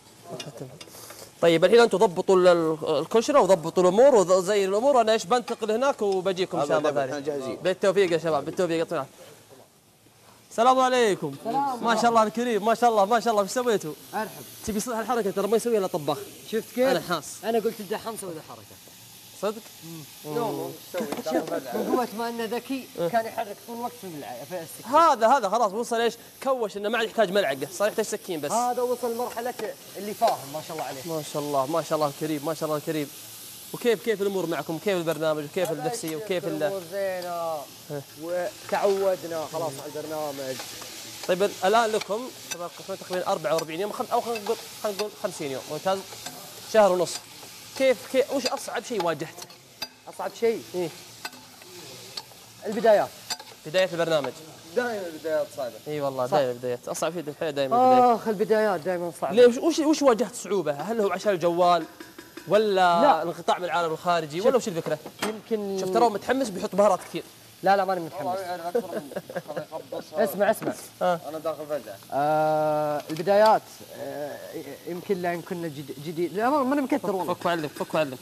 طيب الحين انتم ضبطوا الكشره وضبطوا الامور وزي الامور، وانا ايش بنتقل هناك وبجيكم ان شاء الله ثاني. احنا جاهزين. بالتوفيق يا شباب، بالتوفيق. السلام عليكم. ما شاء الله الكريم، ما شاء الله ما شاء الله. ايش سويتوا؟ ارحب. تبي يصلح الحركه ترى ما يسويها الا طباخ. شفت كيف؟ انا حاس. انا قلت الدحام سوي ذا الحركه. صدق؟ من قوة ما انه ذكي كان يحرك طول الوقت في السكين. هذا خلاص وصل ايش؟ كوش انه ما عاد يحتاج ملعقه، صار يحتاج سكين بس. هذا وصل مرحلة اللي فاهم ما شاء الله عليه. ما شاء الله ما شاء الله الكريم، ما شاء الله الكريم. وكيف الامور معكم؟ كيف البرنامج وكيف النفسيه وكيف الامور زينه وتعودنا خلاص على البرنامج. طيب الان لكم تقريبا 44 يوم او خلينا نقول 50 يوم، ممتاز، شهر ونص. كيف وش اصعب شيء واجهته؟ اصعب شيء؟ ايه البدايات. بداية البرنامج دائما البدايات صعبه. اي والله دائما البدايات اصعب شيء دائما البدايات. البدايات دائما صعبه. ليه وش واجهت صعوبه؟ هل هو عشان الجوال ولا لا. الانقطاع من العالم الخارجي ولا وش الفكره؟ يمكن شفت ترى متحمس بيحط بهارات كثير. لا ماني متحمس. اسمع انا داخل فجأة. البدايات يمكن لان كنا جديد. لا ماني مكثر والله. فك وعلمك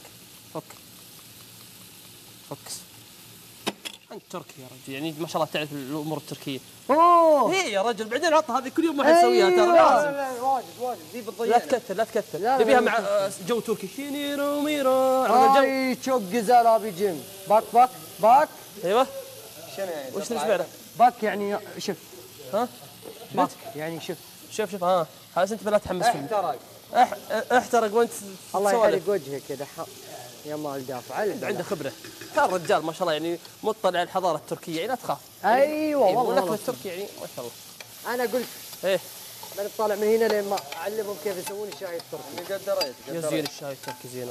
فكس. انت تركي يا رجل، يعني ما شاء الله تعرف الامور التركيه. اوه ايه يا رجل، بعدين عطها هذه كل يوم ما حد يسويها ترى لازم. واجد زي بالضيق. لا تكثر نبيها مع جو تركي. شينيرو ميرو عرفت الجو. تشوق جزال بيجيم باك. ايوه شنو يعني؟ وش تسمع؟ باك يعني شف. ها باك يعني شف. ها هذا انت لا تحمسني. احترق وانت الله يحرق وجهك كذا يا مال دافع. عنده خبره، كان رجال ما شاء الله يعني مطلع على الحضاره التركيه، يعني لا تخاف. ايوه والله الاكل التركي يعني ما شاء الله. انا قلت ايه انا طالع من هنا لين ما اعلمهم كيف يسوون الشاي التركي. قدريت زين الشاي التركي زين.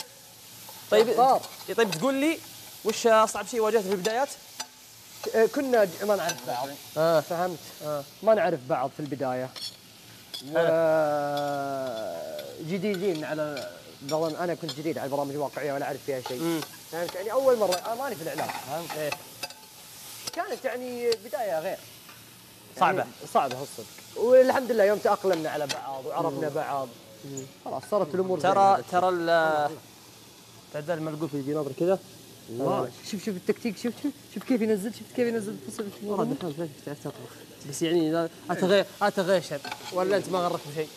طيب تقول لي وش اصعب شيء واجهته في البدايات؟ كنا ما نعرف بعض. فهمت؟ ما نعرف بعض في البدايه. جديدين على طبعا انا كنت جديد على البرامج الواقعيه ولا اعرف فيها شيء. فهمت يعني اول مره ماني في الاعلام فهمت؟ إيه. كانت يعني بدايه غير صعبة. يعني صعبه الصدق، والحمد لله يوم تاقلمنا على بعض وعرفنا بعض خلاص صارت الامور ترى تعدل الملقوف يجي ناظر كذا. الله شوف التكتيك، شوف كيف ينزل، شفت كيف ينزل والله دخلت تعرف تطبخ بس يعني لا اتغيشر ولا انت ما غرك بشيء.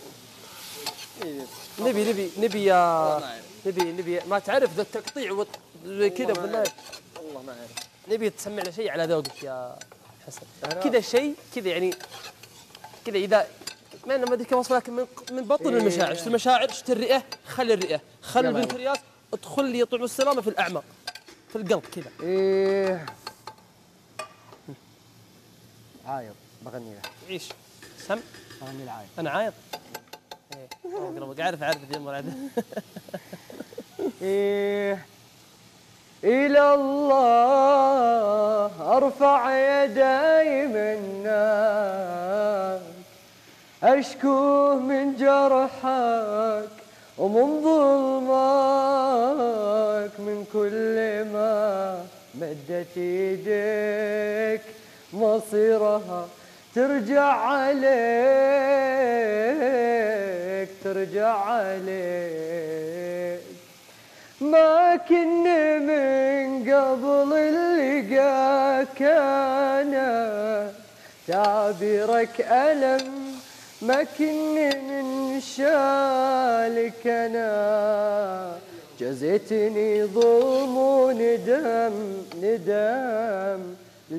نبي ما تعرف ذا التقطيع كذا بالله. والله ما اعرف. نبي تسمعنا شيء على ذوقك يا حسن، كذا شيء كذا يعني كذا اذا ما ادري كيف اوصف لك من بطن المشاعر. شفت المشاعر، شفت الرئه، خلي الرئه، خلي البنكرياس، ادخل لي طعم السلامه في الاعماق في القلب كذا. ايه عايض بغني له. عيش سم بغني له عايض. انا عايض. ايه اعرف ذي المرعده. إيه إلى الله أرفع يداي منك، أشكوه من جرحك ومن ظلمك، من كل ما مدت يدك مصيرها ترجع عليك، ترجع عليك. ما كنا من قبل اللقاك أنا تعبيرك ألم، ما كنا من شالك أنا جزيتني ظلم ندم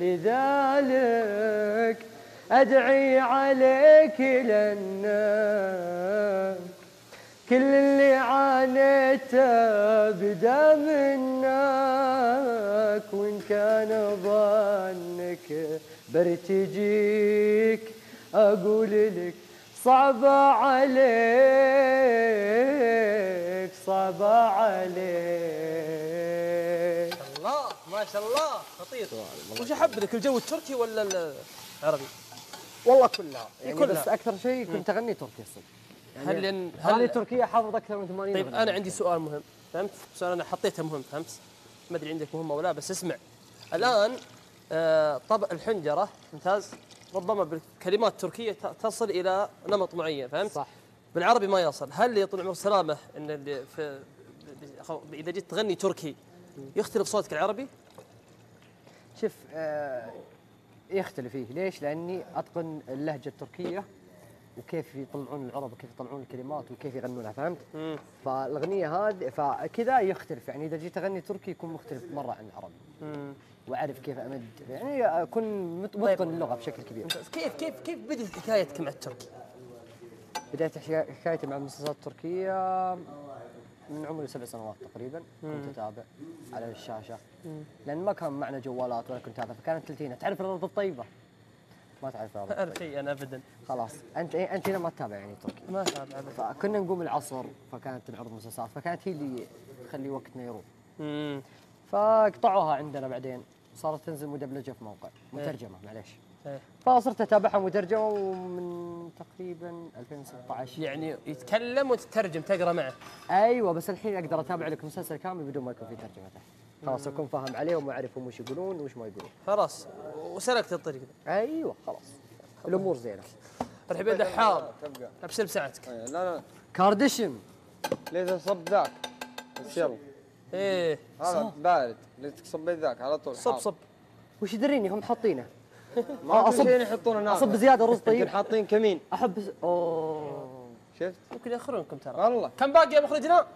لذلك أدعي عليك لأنك كل اللي عانيته بدا منك، وإن كان ظنك برتجيك أقول لك صعبة عليك، صعبة عليك. الله ما شاء الله خطير. وش احب لك الجو التركي ولا العربي؟ والله كلها يعني كلها. بس أكثر شيء كنت أغني تركي الصدق. هل تركيا حافظ أكثر من 80. طيب انا عندي سؤال مهم، فهمت؟ سؤال انا حطيته مهم، فهمت؟ ما ادري عندك مهم او لا، بس اسمع الان. طبق الحنجره ممتاز، ربما بالكلمات التركيه تصل الى نمط معين، فهمت؟ صح. بالعربي ما يصل. هل يا طول العمر سلامه ان اللي في اذا جيت تغني تركي يختلف صوتك العربي؟ شوف يختلف فيه، ليش؟ لاني اتقن اللهجه التركيه وكيف يطلعون العرب وكيف يطلعون الكلمات وكيف يغنونها، فهمت؟ فالاغنيه هذه فكذا يختلف، يعني اذا جيت اغني تركي يكون مختلف مره عن العربي. واعرف كيف امد، يعني اكون متقن اللغه بشكل كبير. كيف بدت حكايتك مع التركي؟ بدايه حكايتي مع المسلسلات التركيه من عمري 7 سنوات تقريبا. كنت اتابع على الشاشه لان ما كان معنا جوالات ولا كنت هذا، فكانت تلتينا. تعرف الارض الطيبه؟ ما تعرف الارض الطيبه؟ شيء انا ابدا. خلاص انت هنا ما تتابع يعني تركي. ما اتابع ابدا. فكنا نقوم العصر فكانت تنعرض مسلسلات، فكانت هي اللي تخلي وقتنا يروح. فقطعوها عندنا بعدين، صارت تنزل مدبلجه في موقع مترجمه معليش. فصرت اتابعها مترجمه ومن تقريبا 2016. يعني يتكلم وتترجم تقرا معه؟ ايوه بس الحين اقدر اتابع لك مسلسل كامل بدون ما يكون في ترجمه تحت. خلاص اكون فاهم عليهم واعرفهم وش يقولون وش ما يقولون. خلاص وسلكت الطريق. ايوه خلاص الامور زينه. مرحبا دحام، ابشر بساعتك. لا كارديشن ليش صب ذاك بس يلا. ايه هذا بارد، ليش تصب ذاك على طول. صب وش يدريني هم حاطينه. ما في شيء يحطونه نار. اصب زياده رز طيب. يمكن حاطين كمين. احب اوه شفت؟ ممكن ياخرونكم ترى. والله. كم باقي يا مخرجنا؟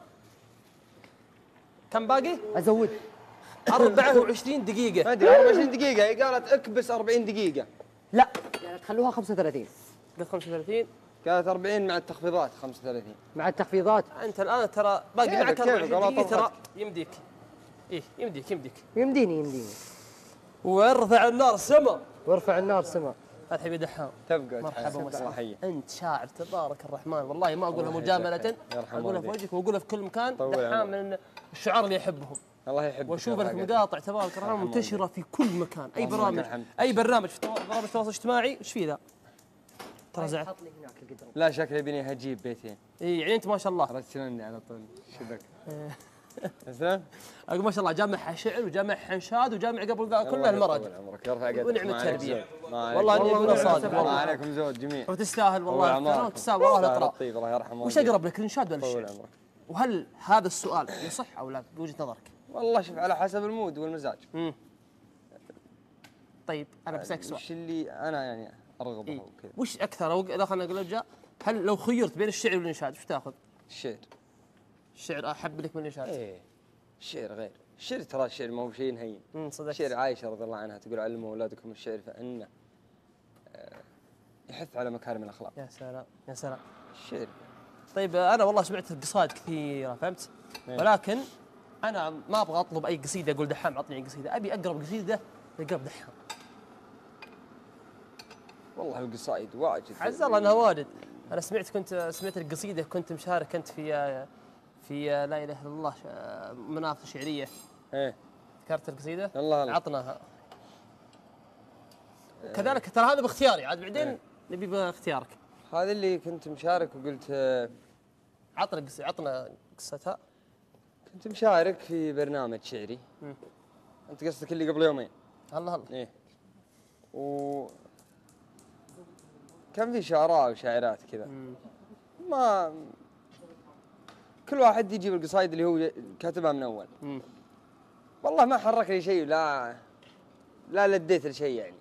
كم باقي؟ ازود 24 دقيقة. ما ادري 24 دقيقة، هي قالت اكبس 40 دقيقة. لا يعني تخلوها 35. قلت 35. قالت 40 مع التخفيضات 35. مع التخفيضات. انت الان ترى باقي معك 40 دقيقة ترى يمديك. ايه يمديك. يمديني. وارفع النار سما. وارفع النار سما. مرحبا دحام. تبقى مرحبا مسرحية. انت شاعر تبارك الرحمن، والله ما اقولها مجاملة، اقولها في وجهك واقولها في كل مكان. دحام من الشعراء اللي يحبهم. الله يحبك. واشوف لك مقاطع تبارك الرحمن منتشرة في كل مكان، اي برامج في برامج تواصل اجتماعي. ايش في ذا؟ ترى زعل. حط لي هناك القدر. لا شكله يبيني هجيب بيتين. اي يعني انت ما شاء الله. رسلني على طول شبك. زين. اقول ما شاء الله جامع شعر وجامع انشاد وجامع قبل ذا كله المرض. عمرك يرفع قدرك. ونعم التربيه. والله اني اقول صادق والله والله. عليكم زود جميع. وتستاهل والله تستاهل والله الاطراء. طيب الله يرحمه. وش اقرب لك الانشاد ولا طول الشعر؟ عمرك. وهل هذا السؤال يصح او لا بوجهه نظرك؟ والله شوف على حسب المود والمزاج. طيب انا بسالك سؤال. وش اللي انا يعني ارغبه وكذا. وش اكثر لو خلينا نقول ارجع، هل لو خيرت بين الشعر والانشاد وش تاخذ؟ الشعر. الشعر احب لك من الانشاد. ايه الشعر غير. الشعر ترى الشعر ما هو شيء هين. صدق. الشعر عائشه رضي الله عنها تقول علموا اولادكم الشعر فانه يحث على مكارم الاخلاق. يا سلام يا سلام. الشعر. طيب انا والله سمعت القصائد كثيره فهمت؟ ولكن انا ما ابغى اطلب اي قصيده اقول دحام عطني قصيده، ابي اقرب قصيده لقرب دحام. والله القصائد واجد. عز الله انها واجد. انا سمعت القصيده كنت مشارك انت في لا اله الا الله منافسه شعريه. ايه ذكرت القصيده؟ الله عطناها. كذلك ترى هذا باختياري عاد بعدين نبي باختيارك. هذا اللي كنت مشارك وقلت عطنا قصتها. كنت مشارك في برنامج شعري. انت قصدك اللي قبل يومين. الله ايه. كان في شعراء وشاعرات كذا. ما كل واحد يجيب القصايد اللي هو كاتبها من اول. والله ما حرك لي شيء، لا لديت لشيء يعني.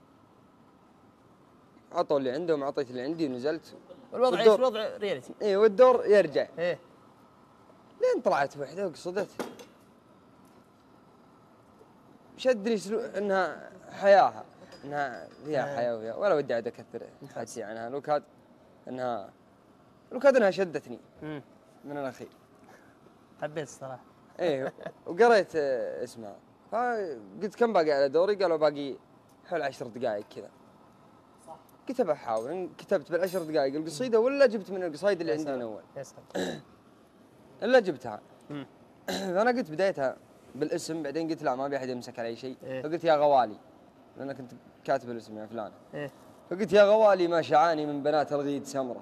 عطوا اللي عندهم اعطيت اللي عندي ونزلت. الوضع ايش وضع ريالتي. ايه والدور يرجع. ايه. لين طلعت وحده وقصدت. شدني انها حياها، انها فيها حياه وفيها، ولا ودي عاد اكثر حديثي عنها. لو كاد انها شدتني من الاخير. حبيت الصراحه. ايه وقريت اسمها، فقلت كم باقي على دوري؟ قالوا باقي حول 10 دقائق كذا. قلت بحاول إن كتبت بال10 دقائق القصيده ولا جبت من القصايد اللي عندي من اول. يا سلام. الا جبتها. فانا قلت بدايتها بالاسم، بعدين قلت لا ما ابي احد يمسك علي شيء. فقلت يا غوالي، لان كنت كاتب الاسم يا فلانه. فقلت يا غوالي ما شعاني من بنات الغيد سمره،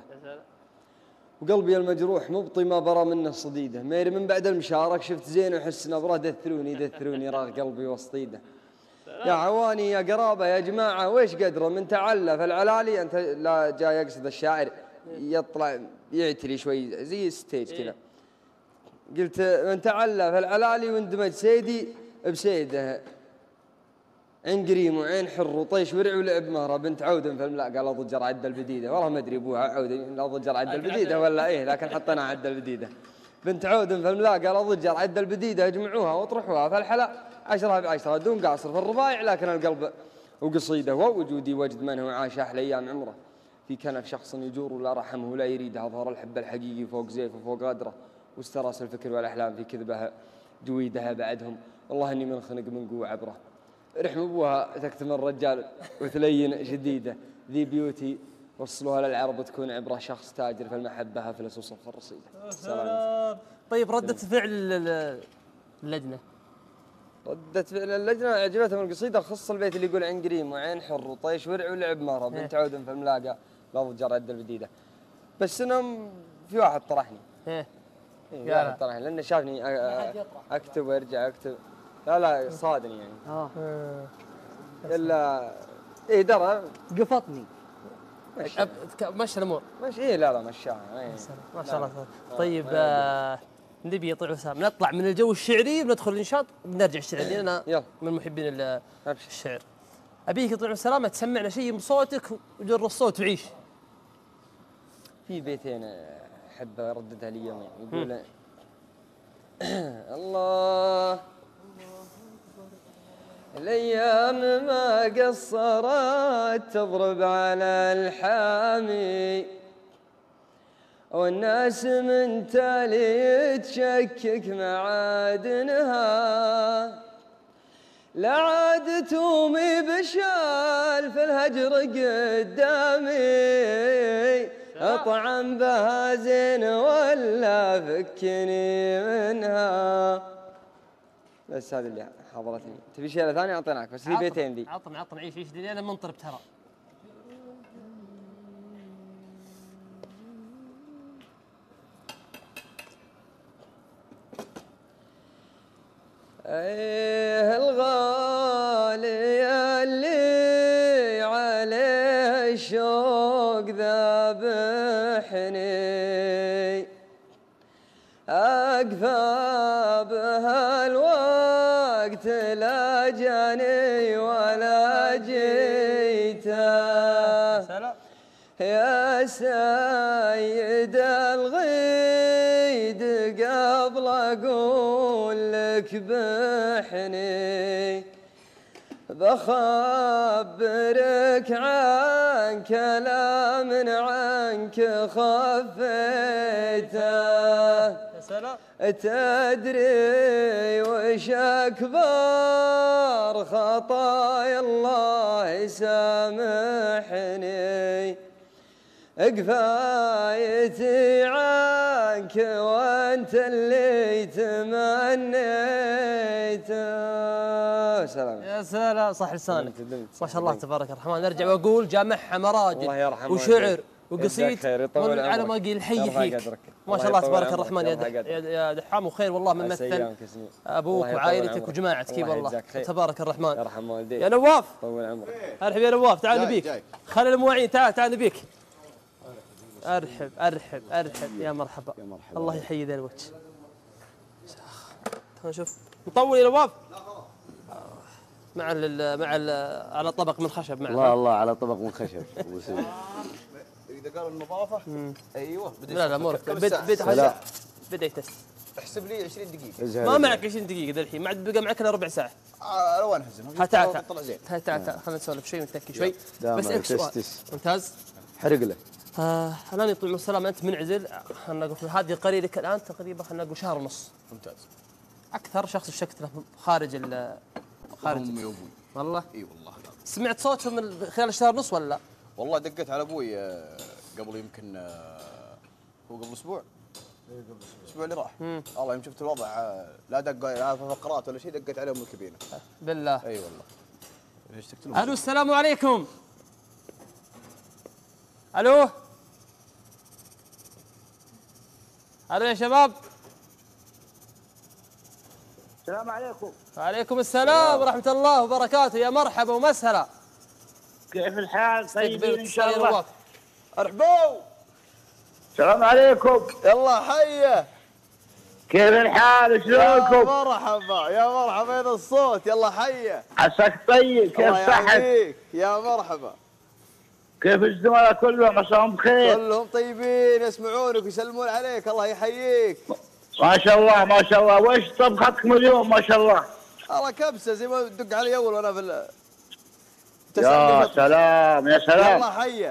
وقلبي المجروح مبطي ما برى منه صديده، ميري من بعد المشارك شفت زين وحس نبره، دثروني راغ قلبي وسطيده. يا عواني يا قرابه يا جماعه ويش قدره من تعلى فالعلالي. انت لا جاي يقصد الشاعر يطلع يعتلي شوي زي ستيج كذا. قلت من تعلى فالعلالي واندمج سيدي بسيده، عين قريم وعين حر وطيش ورع ولعب مهره، بنت عود في الملاء قال ضجر عد البديده. والله ما ادري ابوها عود لا ضجر عد البديده ولا ايه، لكن حطينا عد البديده. بنت عود في الملاء قال ضجر عد البديده، اجمعوها واطرحوها فالحلا 10 ب10 دون قاصر في الربايع، لكن القلب وقصيده. ووجودي وجد من هو عاش احلى ايام عمره، في كنف شخص يجور ولا رحمه ولا يريد، اظهر الحب الحقيقي فوق زيف وفوق غدره، واستراس الفكر والاحلام في كذبها دويدها بعدهم. والله اني منخنق من قوه عبره، رحم ابوها تكتم الرجال وتلين جديده، ذي بيوتي وصلوها للعرب تكون عبره، شخص تاجر في المحبه هفلس وصف الرصيده. سلام. طيب ردة فعل اللجنه؟ ردة فعل اللجنه عجبتهم القصيده، خص البيت اللي يقول عين قريم وعين حر وطيش ورع ولعب مهره، بنت عود في الملاقى لا ضجر عد البديده. بس انهم في واحد طرحني. في واحد طرحني لانه شافني اكتب وارجع اكتب. لا صادني يعني. الا ايه درى قفطني. مشى الامور. ماشي لا مشاها. ما شاء الله. طيب نبي يطلع وسام نطلع من الجو الشعري بندخل الانشاد بنرجع الشعر لان انا من محبين الشعر. ابيك يطلع السلامه تسمعنا شيء بصوتك وجر الصوت وعيش. في بيتين احب ارددها لي يومين يقول الله الايام ما قصرت تضرب على الحامي، والناس من تالي تشكك معادنها، لا عاد تومي بشال في الهجر قدامي، اطعم بها زين ولا فكني منها. بس هذه اللي حضرتني. تبي شيء ثاني اعطيناك بس في بيتين ذي. عطنا عيش لين انا منطرب ترى. ايه الغالي اللي عليه الشوق ذابحني أقفى بهالوقت لا جاني ولا جيته يا سيد الغيد قبل أقول لك بحني بخبرك عن كلام عنك خفيته تدري وش أكبر خطايا الله يسامحني كفايتي عنك وانت اللي تمنيته. سلام يا سلام صح لسانك ما شاء الله تبارك الرحمن. ارجع واقول جامعها مراجل وشعر وقصيد على ما قيل حي يحييك ما شاء الله تبارك الرحمن يا دحام وخير والله من مثل ابوك وعائلتك وجماعتك والله تبارك الرحمن. يرحم والديك يا نواف طول عمرك. ارحب يا نواف تعال نبيك خلي المواعين تعال نبيك. ارحب ارحب ارحب يا مرحبا الله يحيي ذا الوجه. نشوف نطول يا نواف على طبق من خشب معنا. الله على طبق من خشب. اذا قالوا النظافه ايوه لا امورك بدا يتست. احسب لي 20 دقيقه. ما معك 20 دقيقه ذا الحين ما عاد بقى معك الا ربع ساعه. لو انهزم تعال خلينا نسولف شوي ونتكي شوي. بس لك سؤال ممتاز حرق له. الان يطلع السلام انت منعزل خلينا نقول في هذه القريه لك الان تقريبا خلينا نقول شهر ونص. ممتاز. اكثر شخص اشتكت له خارج امي وابوي والله. اي والله. سمعت صوتهم خلال الشهر ونص ولا لا؟ والله دقيت على ابوي قبل يمكن هو قبل اسبوع. الاسبوع اللي راح. والله يوم شفت الوضع لا دق لا فقرات ولا شيء دقيت عليهم الكبيره. بالله. اي والله. الو السلام عليكم. الو يا شباب. السلام عليكم. وعليكم السلام ورحمة الله وبركاته. يا مرحبا ومسهلا. كيف الحال؟ طيبين إن شاء الله. ارحبوا. السلام عليكم. يلا حيه. كيف الحال؟ شلونكم؟ يا مرحبا يا مرحبا هذا الصوت. يلا حيه. عساك طيب. كيف صحتك؟ يا مرحبا. كيف الزملاء كلهم عساهم بخير؟ كلهم طيبين يسمعونك ويسلمون عليك. الله يحييك. ما شاء الله ما شاء الله. وش طبختكم اليوم ما شاء الله؟ والله كبسه زي ما تدق علي اول وانا في يا سلام يا سلام. يلا حيه.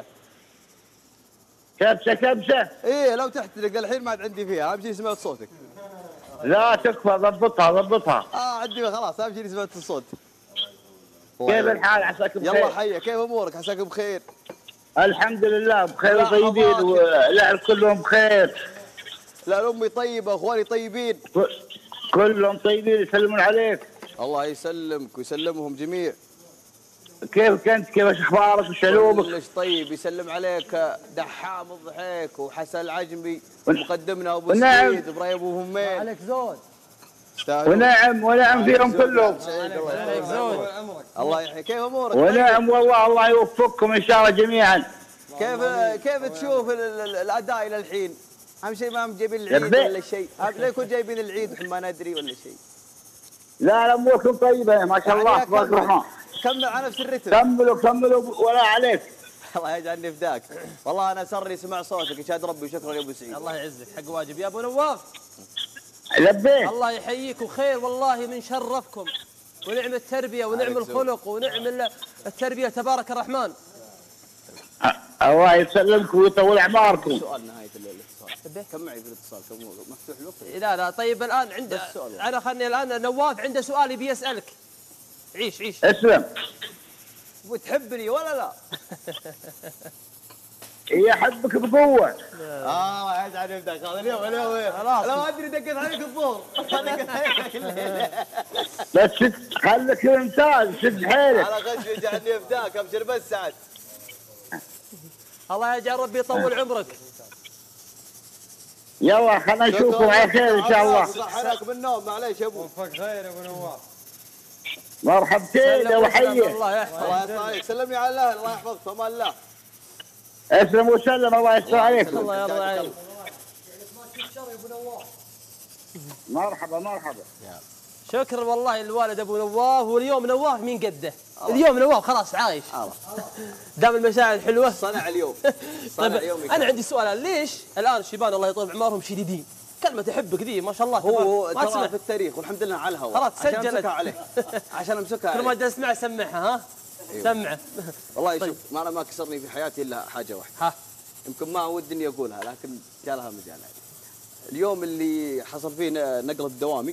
كبسه. ايه لو تحترق الحين ما عاد عندي فيها. اهم شيء سمعت صوتك. لا تكفى ضبطها. عندي خلاص اهم شيء سمعت الصوت. كيف الحال عساك بخير؟ يلا حيه. كيف امورك؟ عساك بخير. الحمد لله بخير وطيبين والأهل كلهم بخير. لا امي طيبه اخواني طيبين. كلهم طيبين يسلمون عليك. الله يسلمك ويسلمهم جميع. كيف كنت؟ كيف اخبارك وشلومك؟ كلش طيب. يسلم عليك دحام الضحيك وحسن العجمي ومقدمنا ابو سعيد ابراهيم ابو همين. عليك زود. ونعم فيهم كلهم. عليك زود. الله يحييك. كيف امورك؟ ونعم والله الله يوفقكم ان شاء الله جميعا. كيف تشوف الاداء الى الحين؟ اهم شيء ما هم جايبين العيد ولا شيء. لا يكون جايبين العيد وإحنا ما ندري ولا شيء. لا اموركم طيبه ما شاء الله تبارك الرحمن. كمل على نفس الرتم. كملوا ولا عليك. الله يجعلني فداك. والله انا سرني سمع صوتك يشهد ربي وشكرا يا ابو سعيد. الله يعزك حق واجب يا ابو نواف. لبيك. الله يحييك وخير والله من شرفكم ونعم التربيه ونعم الخلق ونعم التربيه تبارك الرحمن. الله يسلمك ويطول اعماركم. سؤال نهايه الاتصال. كم معي في الاتصال؟ كم مفتوح الوقت؟ لا طيب الان عند انا خلني الان نواف عنده سؤال يبي يسالك. عيش. اسلم. وتحبني ولا لا؟ يحبك بقوه. يجعل يبدأ هذا اليوم خلاص. انا ما ادري دقت عليك الظهر. بس خليك ممتاز شد حيلك. على غش يجعلني يفداك ابشر بس سعد. الله يجعل ربي يطول عمرك. يلا خلنا نشوفكم على خير ان شاء الله. صحيناك بالنوم معليش يا ابو. وفق خير يا ابو نواف. مرحبتين وحيه. الله يحفظك. الله يرضى عليك، سلمني على الاهل الله يحفظك امان الله. اسلم وسلم الله يستر عليكم. الله يرضى عليك. مرحبا مرحبا. شكرا والله الوالد ابو نواف، واليوم نواف مين قده؟ اليوم نواف خلاص عايش. دام المشاعر حلوه. صنع اليوم. طيب انا عندي سؤال، ليش الان الشيبان الله يطول بعمرهم شديدين؟ كلمة احبك ذي ما شاء الله هو ما ترى في التاريخ والحمد لله على الهواء. خلاص عشان سجلت. امسكها عليه. عشان امسكها كل ما عليه. جلست معه سمعها ها؟ أيوه. سمعه. والله طيب. شوف ما انا ما كسرني في حياتي الا حاجه واحده. ها. يمكن ما ودي اني اقولها لكن جالها مجال. اليوم اللي حصل فيه نقله الدوامي.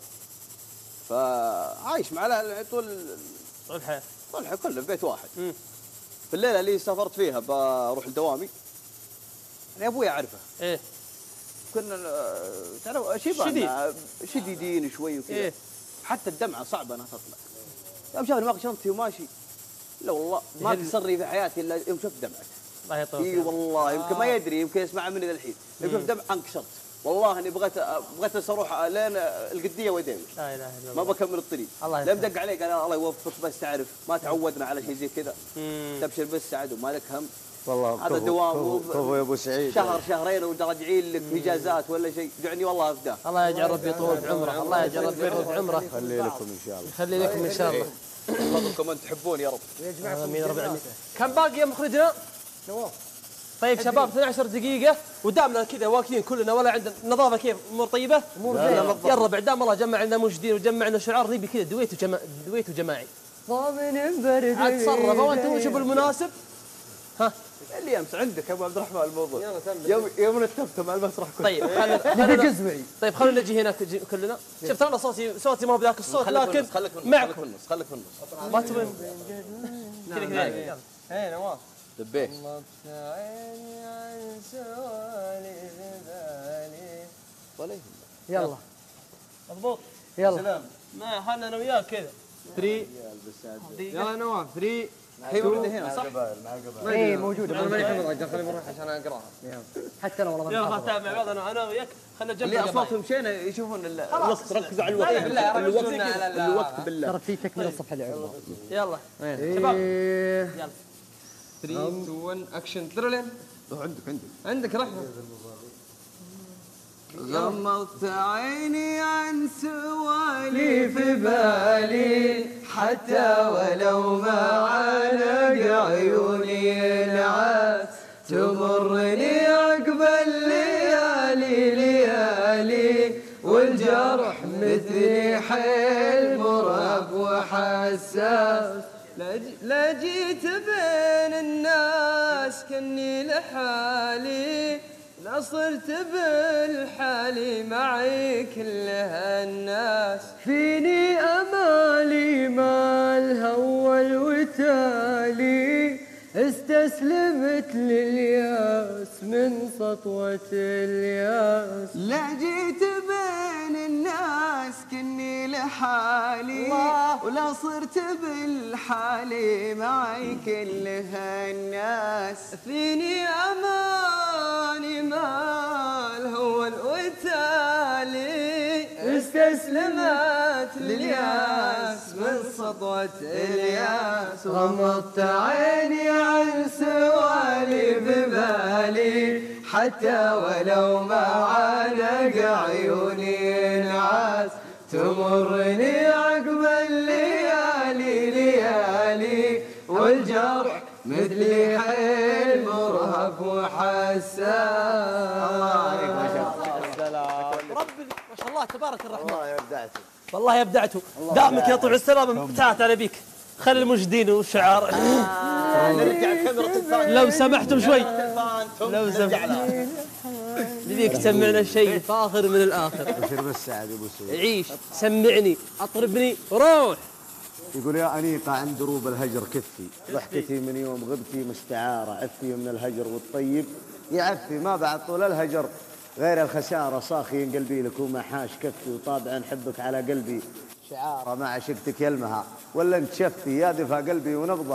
فعايش مع الاهل طول الحياة. طول الحياة كله في بيت واحد. في الليله اللي سافرت فيها بروح لدوامي يعني ابوي اعرفه. ايه. كنا تعرف شيبان شديدين شوي وكذا. إيه؟ حتى الدمعه صعبه انها تطلع. يوم شافني ماخذ شنطتي وماشي لا والله ما كسرني في حياتي الا يوم شفت دمعته. الله يطول. اي والله يمكن ما يدري يمكن يسمعها مني الحين. يوم شفت دمعه انكسرت. والله اني بغيت اروح لين القديه وديوي. لا اله الا ما الله. بكمل الطريق. الله لم دق عليه قال الله يوفقك بس تعرف ما تعودنا على شيء زي كذا. تبشر بس سعد وما لك هم. والله هذا دوام كفو يا ابو سعيد. شهر شهرين وراجعين لك اجازات ولا شيء دعني والله افداه. الله يجعل ربي يطول بعمره، الله يجعل ربي يطول بعمره. خلي لكم ان شاء الله. يخلي لكم ان شاء الله. يحفظكم انت تحبون يا رب. امين يا رب العالمين. كم باقي يا مخرجنا؟ طيب شباب 12 دقيقة ودامنا كذا واكلين كلنا ولا عندنا نظافة كيف امور طيبة؟ امور زينة. يا ربع دام الله جمع لنا مجدين وجمع لنا شعار نبي كذا دويت وجماعي. ضامن برد. عاد تصرفوا وانتم شوفوا المناسب. ها اللي امس عندك يا ابو عبد الرحمن الموضوع. يوم نتفقوا مع المسرح كله. طيب خلينا جزمعي. طيب خلونا نجي هنا كلنا. شفت انا صوتي ما هو بذاك الصوت لكن معكم. خليك في النص. ما تبين كذا كذا يلا. ايه نواف. دبيه. يلا مضبوط. يلا ما خلنا انا وياك كذا 3 يلا نواف 3 هي موجوده هنا صح؟ ايه موجوده انا ماني حافظ اجل خليني بروح عشان اقراها. حتى انا والله ما يلا حافظ. تعال مع بعض انا وياك خلنا جنب اللي القبائل. اصواتهم مشينا يشوفون الوقت ركزوا على الوقت. الوقت بالله. ترى في تكمله الصفحه اللي عقبها. يلا شباب إيه. يلا 3 2 1 اكشن ترلين. عندك رحمه. غمضت عيني عن سوالي في بالي حتى ولو ما عانق عيوني العاس تمرني عقب الليالي ليالي والجرح مثلي حيل مرهف وحساس لا جيت بين الناس كني لحالي لا صرت بالحالي معي كل هالناس فيني امالي ما الهوى وتالي استسلمت للياس من سطوة الياس لا جيت بين الناس كني لحالي ولا صرت بالحالي معي كل هالناس فيني اماني ما الهوى وتالي استسلمت للياس من سطوة الياس غمضت عيني عن سوالي ببالي حتى ولو ما عانق عيوني نعاس تمرني عقب الليالي ليالي والجرح مثلي حيل مرهف وحساس. الله عليك ما شاء الله. ربي ما شاء الله تبارك الرحمن. والله ابدعتوا. والله ابدعتوا. دامك يا طوع السلامة تعال تعال بيك. خلي المجدين والشعار. نرجع الكاميرا تلفان. لو سمحتم شوي. لو سمحتم. نبيك تسمعنا شيء فاخر من الاخر. بشر بس سعد يا ابو سعيد. عيش سمعني اطربني روح. يقول يا أنيقة عن دروب الهجر كفي ضحكتي من يوم غبتي مستعارة عفي من الهجر والطيب يعفي ما بعد طول الهجر غير الخسارة صاخي قلبي لك وما حاش كفي وطابعا حبك على قلبي شعارة ما عشقتك يلمها ولا انت شفي يا دفا قلبي ونبضه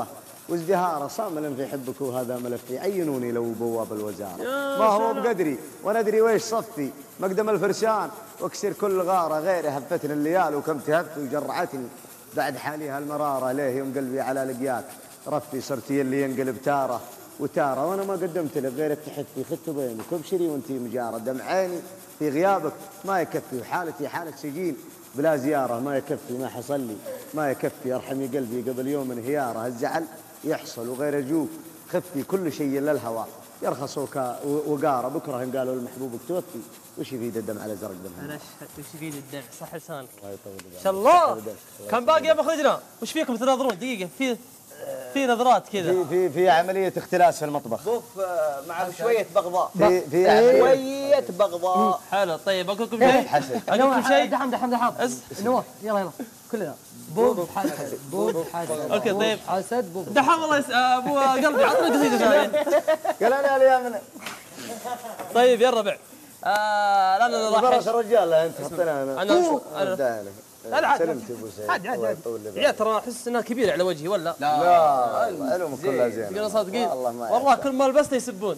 وازدهاره صامل في حبك وهذا ملفي، عينوني لو بواب الوزاره ما هو بقدري وانا ادري ويش صفي، مقدم الفرسان واكسر كل غاره غيري، هفتني الليال وكم تهفت وجرعتني بعد حاليها المراره، ليه يوم قلبي على لقياك رفي صرتي اللي ينقلب تاره وتاره، وانا ما قدمت لك غير التحفي، خدت بينك وابشري وانتي مجاره، دمع عيني في غيابك ما يكفي، وحالتي حاله سجين بلا زياره ما يكفي، ما حصل لي ما يكفي، ارحمي قلبي قبل يوم انهياره، الزعل يحصل وغير اجوك خفي كل شيء للهوى يرخص وقاره، بكره ان قالوا المحبوبك توفي وش يفيد الدم على زرق دم؟ انا اشهد وش يفيد الدم، صح لسانك. الله يطول بالك. ان شاء الله. كم باقي يا مخرجنا؟ وش فيكم تناظرون؟ دقيقه، في نظرات كذا. في عمليه اختلاس في المطبخ. بوف مع شويه بغضاء. في شويه بغضاء. حلو. طيب اقول لكم شيء. اقول لكم شيء. دحم نواف يلا كلنا بوب حسد بوب حسد. اوكي طيب. حسد بوب دحم الله ابو قلبي عطني قصيده ثانيه. قال انا اليوم. طيب يا الربع. لا لا راح فرس الرجال انت حطينا انا لا لا سلمت ابو سعيد. عادي يا ترى احس انها كبيره على وجهي ولا لا علومك كلها زين تقولون صادقين والله كل ما لبسته يسبون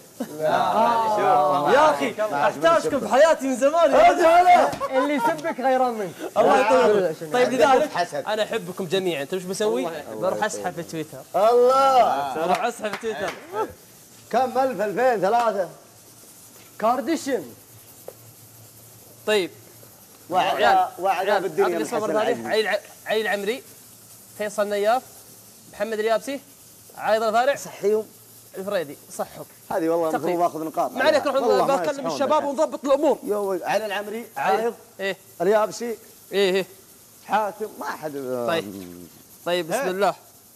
يا اخي احتاجكم في حياتي من زمان يا رجال اللي يسبك غيران منك الله يطول. طيب لذلك انا احبكم جميعا. انت وش بسوي؟ بروح اسحب في تويتر. الله بروح اسحب في تويتر. كم 1000 2000 3 كارديشن. طيب وعد بالدنيا من حسن العزمي. علي العمري، فيصل نياف، محمد اليابسي، عايض الفارع، صحيهم الفريدي. صحهم هذه والله المفروض باخذ نقاط. ما عليك نروح بكلم الشباب ونضبط الامور. علي العمري، عايض، ايه اليابسي، ايه حاتم، ما حد. طيب بسم الله.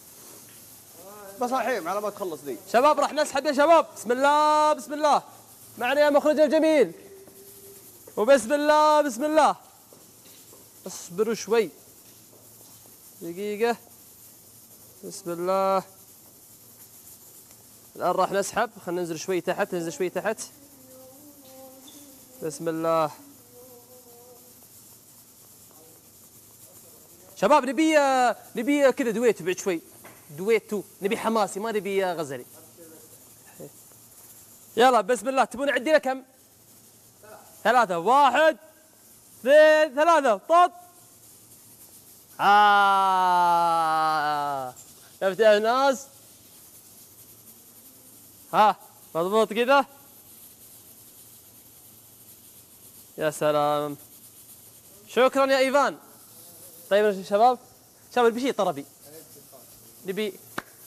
بصاحيم على ما تخلص ذي. شباب راح نسحب يا شباب. بسم الله بسم الله. معنا يا مخرج الجميل. وبسم الله بسم الله. اصبروا شوي دقيقة. بسم الله. الآن راح نسحب. خلينا ننزل شوي تحت. ننزل شوي تحت. بسم الله. شباب نبي كذا دويت بعد شوي. دويتو نبي حماسي ما نبي غزلي. يلا بسم الله. تبون أعدي لك كم؟ 3 1 2 3 طط. شفت يا ناس؟ ها مضبوط كذا؟ يا سلام. شكرا يا ايفان. طيب يا شباب نبي شيء طربي. نبي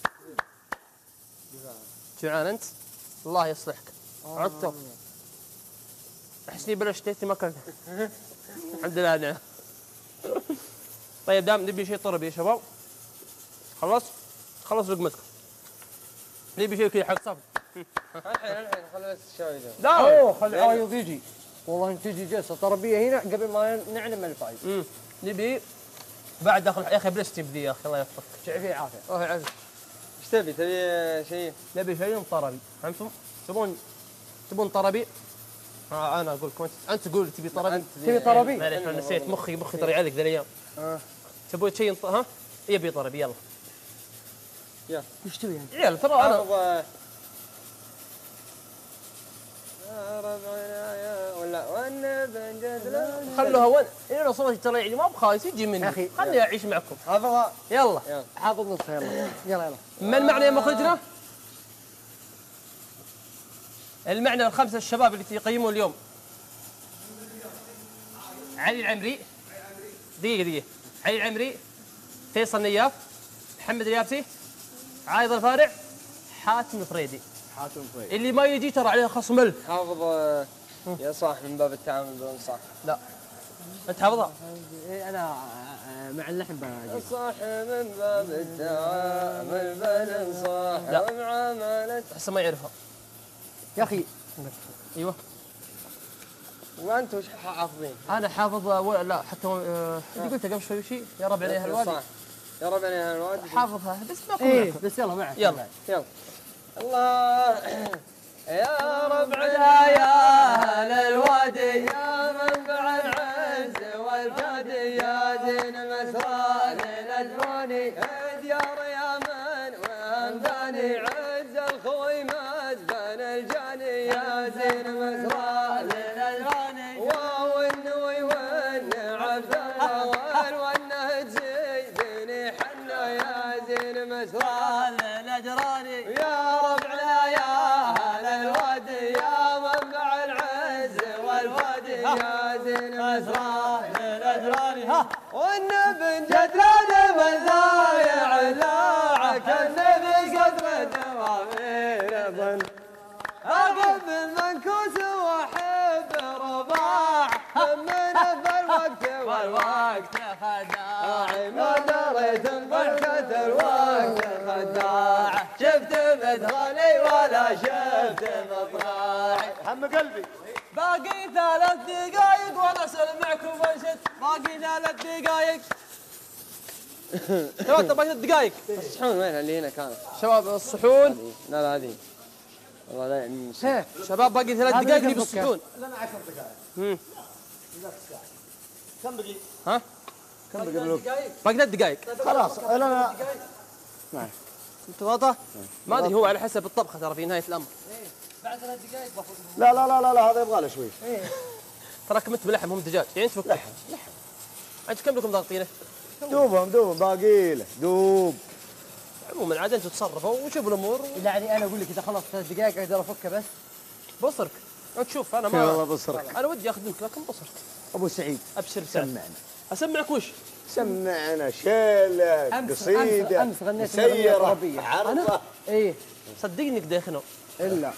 جوعان انت؟ الله يصلحك. عدتو احسني بلشتي ما كان الحمد لله نعم. طيب دام نبي شيء طربي يا شباب. خلص رقمتكم. نبي شيء كذا حق صف. الحين خلي بس الشاي ذا. لا خلي عايض يجي. والله تجي جلسه طربيه هنا قبل ما نعلم الفايز. نبي بعد داخل يا اخي بلشتي بدي يا اخي الله يوفقك. فيه عافيه. الله يعافيك. ايش تبي شيء؟ نبي شيء طربي. فهمتم؟ تبون طربي؟ انا اقول لكم انت تقول تبي طربي. تبي طربي؟ معليش انا نسيت مخي طري عليك ذا الايام. تبون شيء ها؟ يبي طربي يلا. يلا ايش تبي انت؟ يلا ترى انا ولا والنبي جد خلوها ون انا صوتي ترى يعني ما بخايس يجي مني يا اخي. خليني اعيش معكم. حافظها. يلا حافظ نص يلا. ما المعنى يا مخرجنا؟ المعنى الخمسه الشباب اللي يقيمون اليوم. علي العمري. دقيقة علي العمري، فيصل نياف، محمد اليابسي، عايض الفارع، حاتم الفريدي. اللي ما يجي ترى عليه خصم 1000. حافظ يا صاح من باب التعامل بالانصاف. لا انت حافظها؟ انا مع اللحن بجيب. صاح من باب التعامل بالانصاف ومعاملة. احسن ما يعرفها يا اخي. ايوه. وانت وش حافظين؟ انا حافظ لا حتى اللي قلته قبل شوي شيء يا رب عليها الوادي. صح يا رب عليها الوادي. حافظها بس ما ايه بس يلا معك. يلا الله يا ربع يا اهل الوادي يا منبع العز والفادي يا زين مسرى للادواني ديار يا من وانت الجاني عز الخويمات بين الجاني يا زين مسرى للأجراني والنوي والنعب الأول والنه تزيدني حنا يا زين مسرى للأجراني يا ربعنا يا أهل الوادي يا منبع العز والوادي يا زين مسرى للأجراني والنبي جدران مزايع لاعك النبي قدر دوامير ظن أقف المنكوس وأحب رباع من بالوقت والوقت خداعي ما دريت ضحكة الوقت خداع شفت مدخلي ولا شفت مطلعي هم قلبي باقي 3 دقايق وانا اسلمعكم وانشد باقي 3 دقايق شباب باقي 3 دقايق الصحون وين اللي هنا كانت؟ شباب الصحون لا لا هذه والله لا يعني شباب باقي 3 دقايق نبي الصحون لنا 10 دقائق كم بقي؟ ها؟ كم بقي بالوقت؟ باقي 3 دقايق خلاص لنا انت ما ادري هو على حسب الطبخه ترى في نهايه الامر لا لا لا لا, لا هذا يبغى له شوي. تراك مت بلحم هم دجاج يعني تفك لحم انتم كم لكم ضاغطينه؟ دوبهم باقي له دوب. عموما عاد انتم تصرفوا وشوفوا الامور يعني انا اقول لك اذا خلص 3 دقائق اقدر افكه بس بصرك انت شوف انا والله ما بصرك. انا ودي اخدمك لكن بصرك ابو سعيد ابشر سعد سمعنا اسمعك وش؟ سمعنا شيلة قصيدة امس غنيت اغنيه سيرة عربيه عرضة. ايه صدقني كده يخنوا الا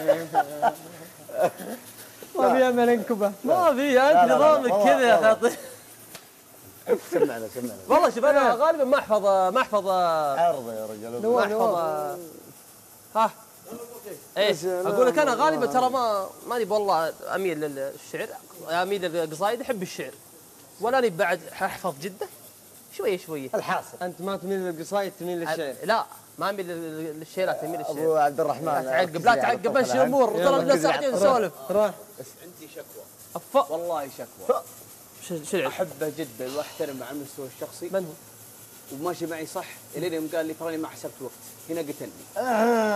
ما في امل انكبه ما في انت نظامك كذا يا خاطر سمعنا والله شوف انا غالبا ما احفظ عرضة يا رجال. ما احفظ ها ايه اقول لك انا غالبا ترى ماني والله اميل للشعر اميل للقصايد احب الشعر ولا اني بعد احفظ جده شويه الحاصل انت ما تميل للقصايد تميل للشعر. لا ما اميل للشعر اميل ابو للشعر عبد الرحمن لا تعقب مشي الامور ترى لنا ساعتين نسولف روح بس عندي شكوى افا والله شكوى شو احبه جدا واحترمه على المستوى الشخصي من هو؟ وماشي معي صح الين يوم قال لي تراني ما حسبت وقت هنا قتلني.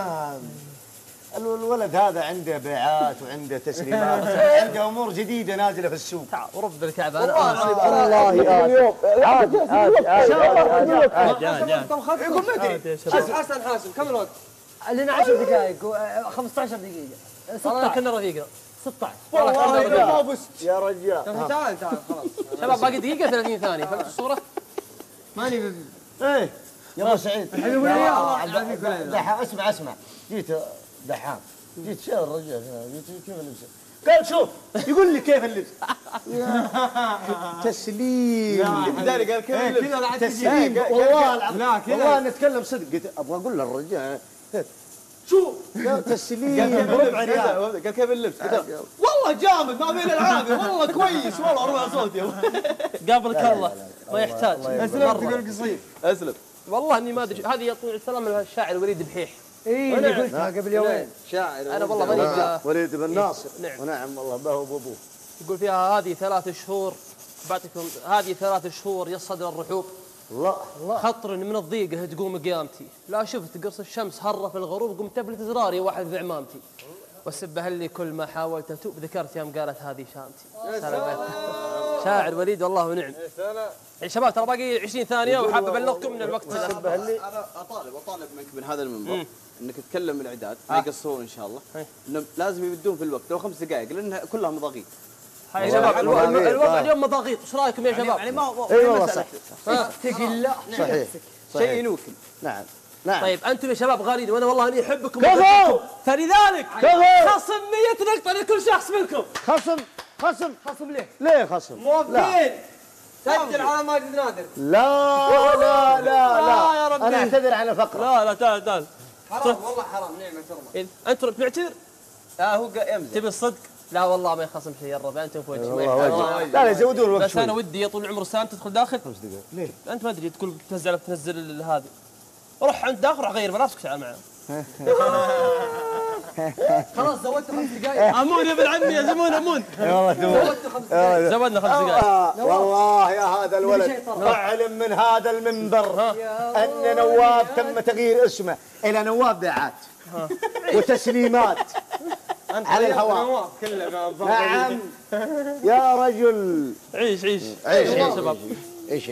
الولد هذا عنده بيعات وعنده تسليمات عنده امور جديده نازله في السوق. ورب الكعبه انا والله عادي يقول ما ادري حسن حاسم كم الوقت؟ لنا 10 دقائق و 15 دقيقه والله كنا رفيقنا 16 والله ما فزت يا رجال. تعال خلاص شباب باقي دقيقه 30 ثانيه فهمت الصوره؟ ماني ايه يا ابو سعيد الحين اسمع جيت دحام جيت شاف الرجال جيت كيف اللبس قال شوف يقول لي كيف اللبس تسليم بداري قال كيف اللبس تسليم والله نتكلم صدق قلت ابغى اقول للرجال شوف قال تسليم بربع ريال قال كيف اللبس؟ والله جامد ما بين العافيه والله كويس والله ربع صوتي قابلك الله ما يحتاج اسلم تقول قصير اسلم والله اني ما ادري هذه يطلع السلام من الشاعر وليد بحيح ايه اللي قلتها قبل يومين شاعر انا والله ماني وليد بن ناصر نعم. ونعم والله به وابوه يقول فيها هذه 3 شهور بعطيكم هذه 3 شهور يا صدر الرحوب الله خطر من الضيقه تقوم قيامتي لا شفت قرص الشمس هره في الغروب قمت ابلت زراري واحد في عمامتي وسبها لي كل ما حاولت اتوب ذكرت يوم قالت هذه شامتي شاعر وليد والله ونعم يا شباب ترى باقي 20 ثانيه وحاب ابلغكم من الوقت انا اطالب منك من هذا المنبر انك تكلم الاعداد ما يقصرون ان شاء الله انه لازم يبدون في الوقت لو 5 دقائق لان كلها مضاغيط. يا شباب الوضع اليوم مضاغيط ايش رايكم يا شباب؟ يعني ما اي والله صح اتق الله صحيح شيء ينوكل. نعم طيب انتم يا شباب غاليين وانا والله اني احبكم كفو فلذلك كفو خصم 100 نقطه لكل شخص منكم. خصم ليه خصم؟ موافقين سجل على ماجد نادر. لا يا ربي انا اعتذر عن الفقره. لا تعال حرام والله حرام نعمه ترمى. انتم بتعتذر؟ هو يمزح تبي الصدق؟ لا والله ما يخصم شيء يا ربع انتم في وجهي لا يزودون الوقت بس شوي. انا ودي يا طول العمر سام تدخل داخل 5 دقائق ليه؟ انت ما ادري تقول تنزل هذه روح عند داخل روح غير ملابسك تعال معنا خلاص زودت 5 دقائق. امون يا ابن عمي يا زمون امون. زودت 5 دقائق. زودنا 5 دقائق. والله يا هذا الولد اعلم من هذا المنبر ان نواف تم تغيير اسمه الى نواف دعات وتسليمات على الهواء. نعم يا رجل. عيش عيش عيش يا شباب. ايش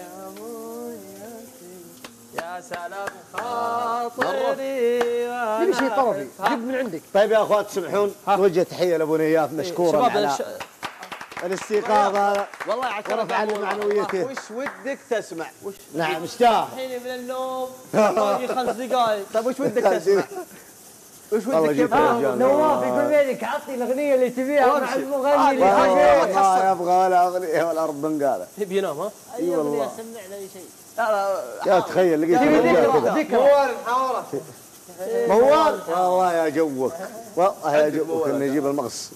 يا سلام خاطري. نبي شيء طرفي جيب من عندك. طيب يا اخوات تسمحون نوجه تحيه لابو نياف مشكورا شباب على الاستيقاظ والله عشان ورفع معنويته. وش ودك تسمع؟ نعم مستاهل. الحين من النوم باقي 5 دقائق. طيب وش ودك تسمع؟ وش ودك يا نواف يقول لك عطي الاغنيه اللي تبيها مع المغني اللي ما يبغى ولا اغنيه ولا رب قاله. يبي ينام ها؟ اي والله. سمعنا اي شيء. يا تخيل لقيت ذكرى موال. والله يا جوك والله يا جوك انه يجيب المغص.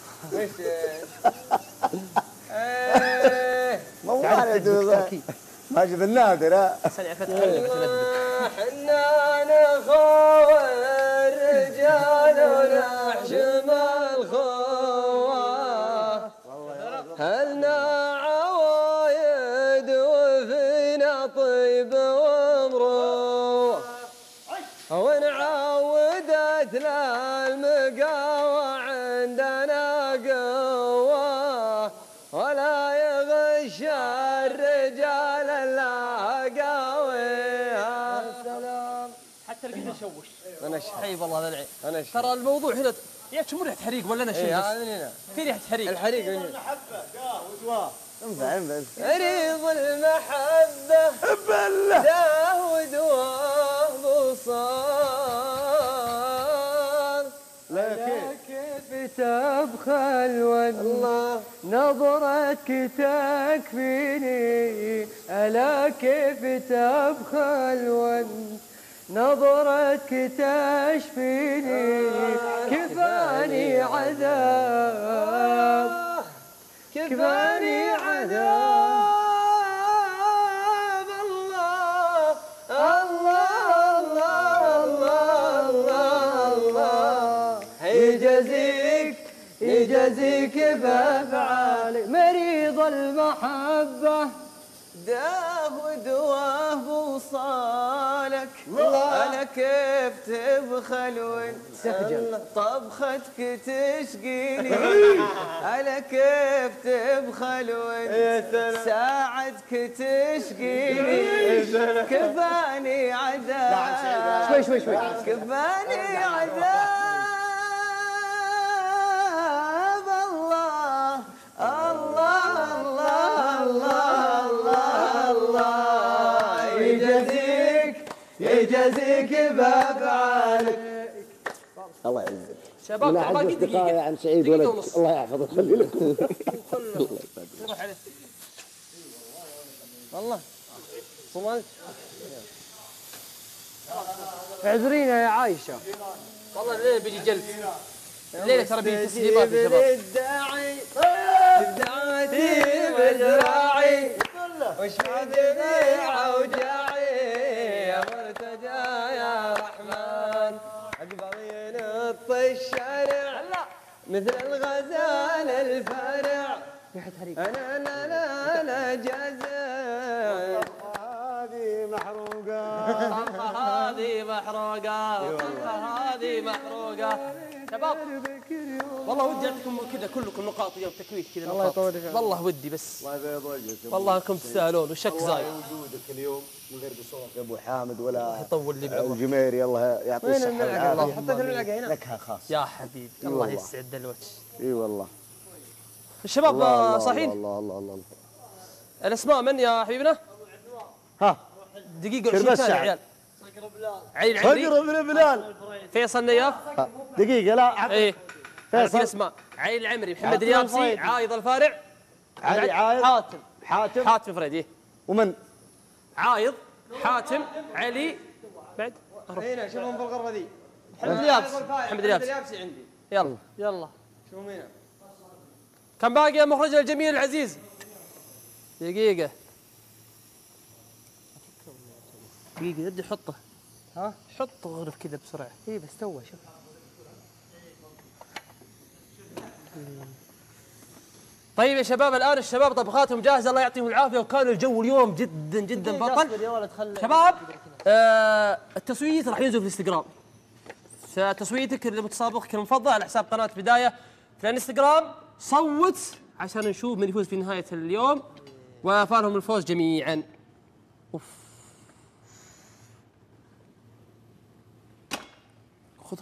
موال يا دوب ماجد النادر. ها سنة فتح حنا نخوى الرجال ونحشم الخوى هلنا عوايد وفينا طيب ومروح ونعودتنا المقاوى عندنا قوة ولا يغش الرجال الا قويها. حتى لقيت اشوش. انا اي والله لا العين. انا ترى الموضوع هنا يا شو ريحه حريق ولا انا شيء بس؟ في ريحه حريق. الحريق انفع ريض المحبة داود وبصار كيف تبخل والله نظرتك تكفيني ألا كيف تبخل نظرتك تشفيني كفاني عذاب كفاني عذاب الله الله الله الله الله يجازيك بأفعالك مريض المحبة داود وصالك انا كيف تبخل وانت طبختك تشقيني انا كيف تبخل وانت ساعدك تشقيني كفاني عذاب شوي كفاني عذاب الله الله الله الله الله يجازيك بأفعالك. الله يعزك. شباب من باقي دقيقة عن سعيد ولد الله يحفظه خلي لكم. روح عليه. والله صومال اعذرينا يا عايشة. والله الليلة بيجي جلد. الليلة ترى بيجي تسليمات يا شباب. الداعي دعوتي بذراعي وش دمي اوجاعي يا مرتجى يا رحمن اقبل ينط الشارع مثل الغزال الفارع انا لا جازع هذه محروقة هذه محروقة هذه محروقة. شباب والله ودي اعطيكم كذا كلكم نقاط اليوم تكويت كذا الله يطول فيك. والله ودي بس الله يبيض وجهك. والله انكم تستاهلون والشك زايد. وجودك اليوم من غير بصوت ابو حامد ولا يطول لي بعمرك. وجميري الله يعطيه الصحة والعافية. حطيت الملعقه هنا نكهة خاصة. يا حبيبي الله والله. يسعد الوجه. اي والله. الشباب الله صاحيين؟ الله الله الله. الاسماء من يا حبيبنا؟ ها دقيقة شرب 20 ثانية الساعة. عيال. علي العمري صقر بن بلال. فيصل نياف. دقيقة لا ايه فيصل. فيصل اسماء علي العمري محمد اليابسي عايض الفارع علي عايض حاتم فريدي ومن عايض حاتم علي بعد هنا شوفهم في الغرفه ذي محمد اليابسي محمد اليابسي عندي يلا شوفهم هنا كم باقي يا مخرجنا الجميل العزيز؟ دقيقة دقيقة بدي احطه. حطه غرف كذا بسرعة. اي بس توه شوف. طيب يا شباب، الان الشباب طبخاتهم جاهزه الله يعطيهم العافيه، وكان الجو اليوم جدا جدا بطل. شباب التصويت راح ينزل في الانستغرام، فتصويتك لمتسابقك المفضل على حساب قناه بدايه في الانستغرام، صوت عشان نشوف من يفوز في نهايه اليوم، وفالهم الفوز جميعا. اوف خذ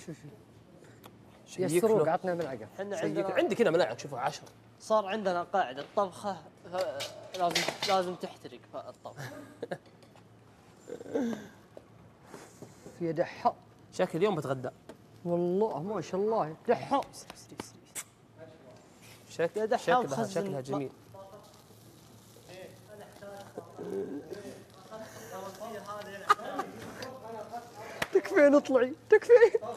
يسروق عطنا ملعقه. عندك هنا ملاعق، شوفوا 10. صار عندنا قاعده الطبخه لازم تحترق الطبخ. في دحة شكل اليوم بتغدى والله ما شاء الله. دحة شكلها جميل. تكفين اطلعي تكفين.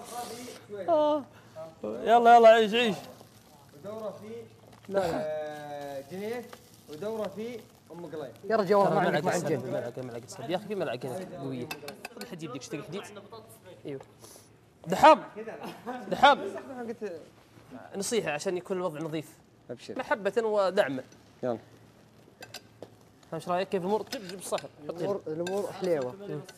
يلا عيش. ودوره في جنيه، ودوره في ام قليل. يا رجال والله ما عندك معجن. ملعقه سد يا اخي، في ملعقه هنا قويه. خذ حد يديك اشتري حديد. ايوه دحام نصيحه عشان يكون الوضع نظيف. ابشر. محبه ودعما. يلا ايش رايك كيف الامور؟ جيب الصحن. الامور حليوه.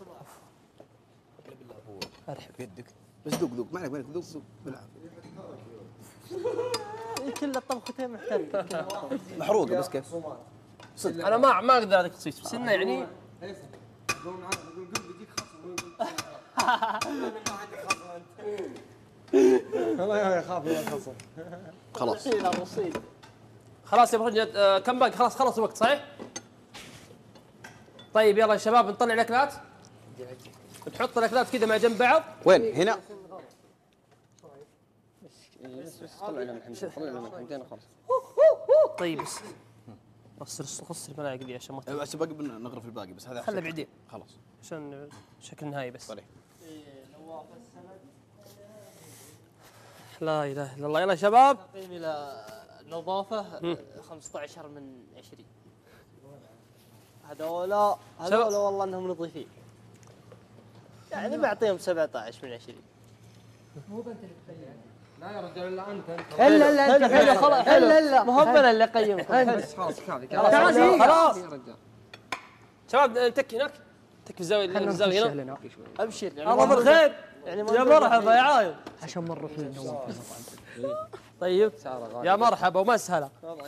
ارحب يدك بس ذوق ما عليك ذوق بالعافيه. كل الطبختين محتاج محروقه بس كيف صدق انا ما اقدر هذاك التصويت بس انه يعني والله يخاف من الخصم. خلاص يا ابو كم باقي؟ خلاص الوقت صحيح؟ طيب يلا يا شباب نطلع الاكلات، نحط الاكلات كذا مع جنب بعض. وين هنا؟ طلع لنا الحمدين خلاص. طيب بس خص الملاعق دي عشان ما بس باقي نغرف الباقي بس هذا خله بعدين خلاص عشان شكل نهائي بس. طيب لا اله الا الله. يلا يا شباب تقييم الى النظافه 15 من 20. هذولا والله انهم نظيفين، يعني بعطيهم 17 من 20. لا يا رجال الا انت الا انت حلو خلاص. لا ما هو انا اللي اقيمكم. بس خلاص كافي خلاص يا رجال. شباب نتك هناك، تك في الزاويه هنا. ابشر الله بالخير يعني يا مرحبا يا عايض عشان ما نروح للنواف. طيب يا مرحبا ومسهلا.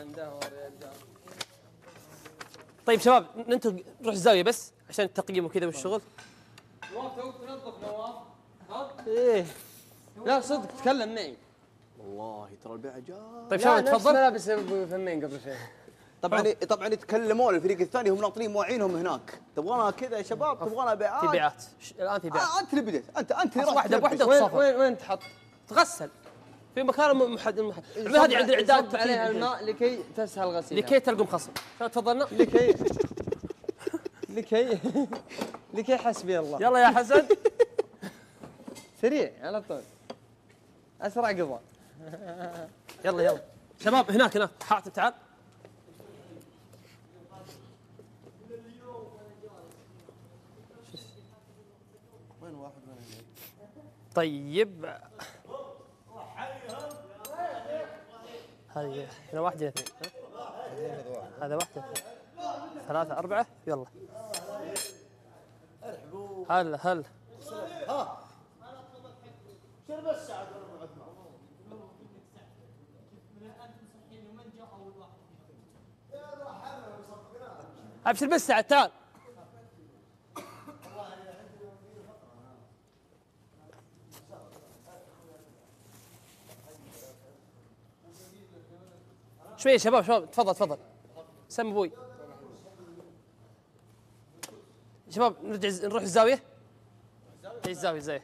طيب شباب ننتقل نروح الزاويه بس عشان التقييم وكذا والشغل. نواف توك تنظف نواف. ايه لا صدق تكلم معي. والله ترى البيعه جاء. طيب شباب تفضل. ملابس ابو فمين قبل شيء. طبعا يتكلمون الفريق الثاني هم ناطرين مواعينهم هناك. تبغانا كذا يا شباب؟ تبغانا بيعات؟ في بيعات الان في بيعات. انت اللي بديت انت اللي واحده وين تحط؟ تغسل في مكان هذه عند الاعداد. صب عليها الماء لكي تسهل غسيلها. لكي تلقم خصم. تفضلنا. لكي حسبي الله. يلا يا حسن. سريع على طول. اسرع قضاء. يلا شباب هناك حاتم تعال. وين واحد طيب هذه هنا واحدة اثنين، هذا واحدة ثلاثة أربعة. يلا هلا ابشر بس سعد تعال. شوية شباب تفضل سم ابوي. شباب نروح الزاوية. الزاوية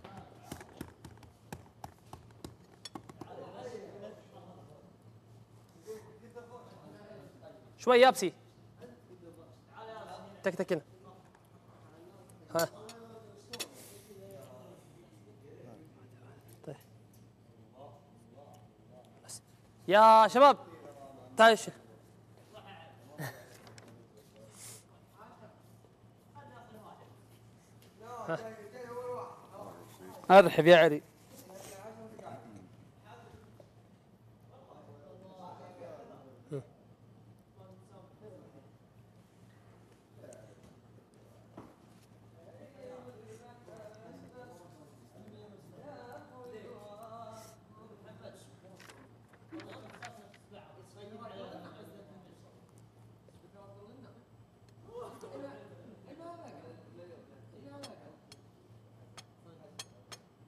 شوي يابسي. تك هنا. ها طيب بس يا شباب تعال الشيخ. ارحب يا علي.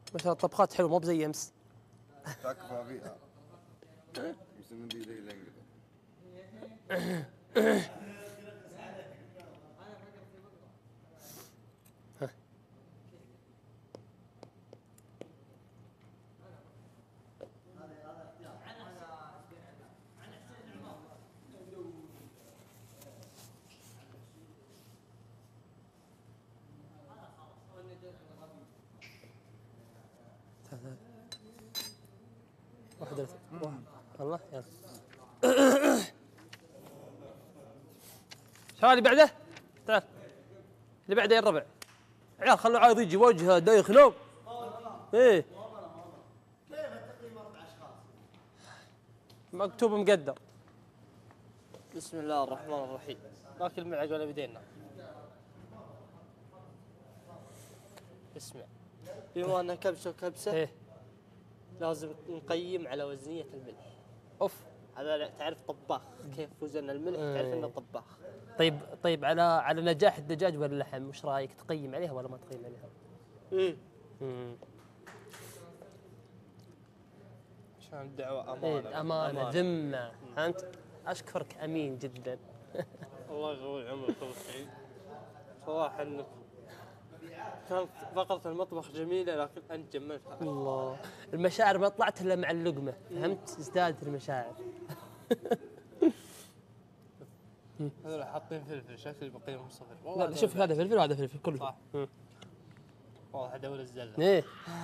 ما شاء الله الطبخات حلوه مو بزي امس. تكفى فيها. بس من دي زي الانقذ. واحد الله يلا. شو اللي بعده؟ تعال اللي بعده يا الربع. عيال خلوا عايض يجي وجهه دايخ نوم. ايه كيف التقييم 4 اشخاص؟ مكتوب مقدر. بسم الله الرحمن الرحيم. ناكل معك ولا بدينا؟ اسمع، بما انها كبسه وكبسه ايه لازم نقيم على وزنيه الملح. اوف هذا تعرف طباخ كيف وزن الملح تعرف انه طباخ. طيب على نجاح الدجاج ولا اللحم وش رايك تقيم عليها ولا ما تقيم عليها؟ عشان الدعوه امانه. إيه امانه ذمه فهمت؟ اشكرك امين جدا. الله يطول عمرك اول شيء. صراحه انك كانت فقرة المطبخ جميلة لكن أنت جملتها. الله المشاعر ما طلعت إلا مع اللقمة فهمت؟ ازدادت المشاعر. هذول حاطين فلفل شكل بقيمهم صفر. لا شوف هذا فلفل وهذا فلفل كله صح. واضح دولة الزلة. ايه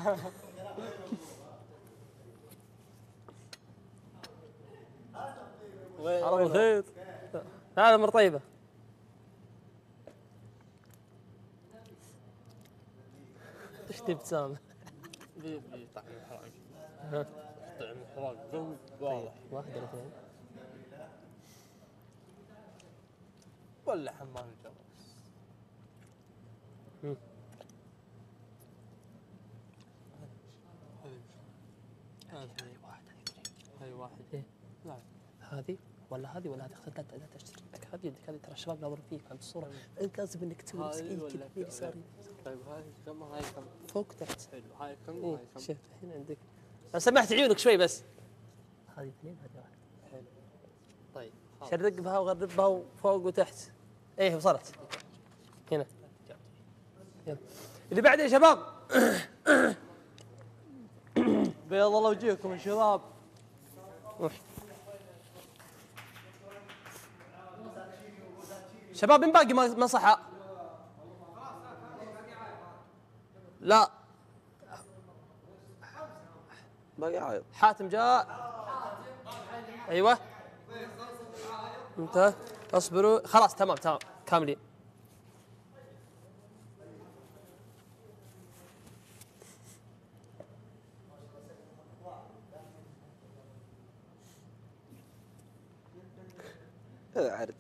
الله خير. هذا مر طيبة. ايش تبي ابتسامة؟ طعم الحراق. طعم الحراق واضح. واحد ولا اثنين؟ ولا حمام الجرس. هذه واحد هذه واحد. ايه لا هذه ولا هذه ولا هذه لا تشتري لك هذه يدك هذه ترى الشباب ناظرين فيك عند الصورة انت لازم انك تسوي كذا يساري. طيب هذه كم هاي كم؟ فوق تحت. حلو هاي كم إيه وهاي كم؟ شوف هنا عندك لو سمحت عيونك شوي بس. هذه اثنين هذه واحد. حلو طيب شرق بها وغرب بها وفوق وتحت. ايه وصلت هنا. يلا اللي بعده يا شباب. بيض الله وجهكم يا شباب. شباب من باقي ما صحى؟ لا باقي عايض. حاتم جاء. ايوه انت اصبروا خلاص تمام كاملين. هذا عرض.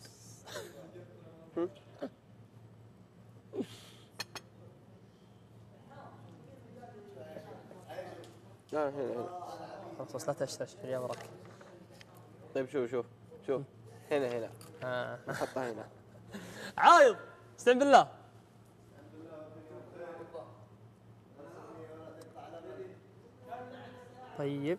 لا هنا خلاص لا تشتري يا وراك. طيب شوف هنا نحطها هنا. عايض استعن بالله. طيب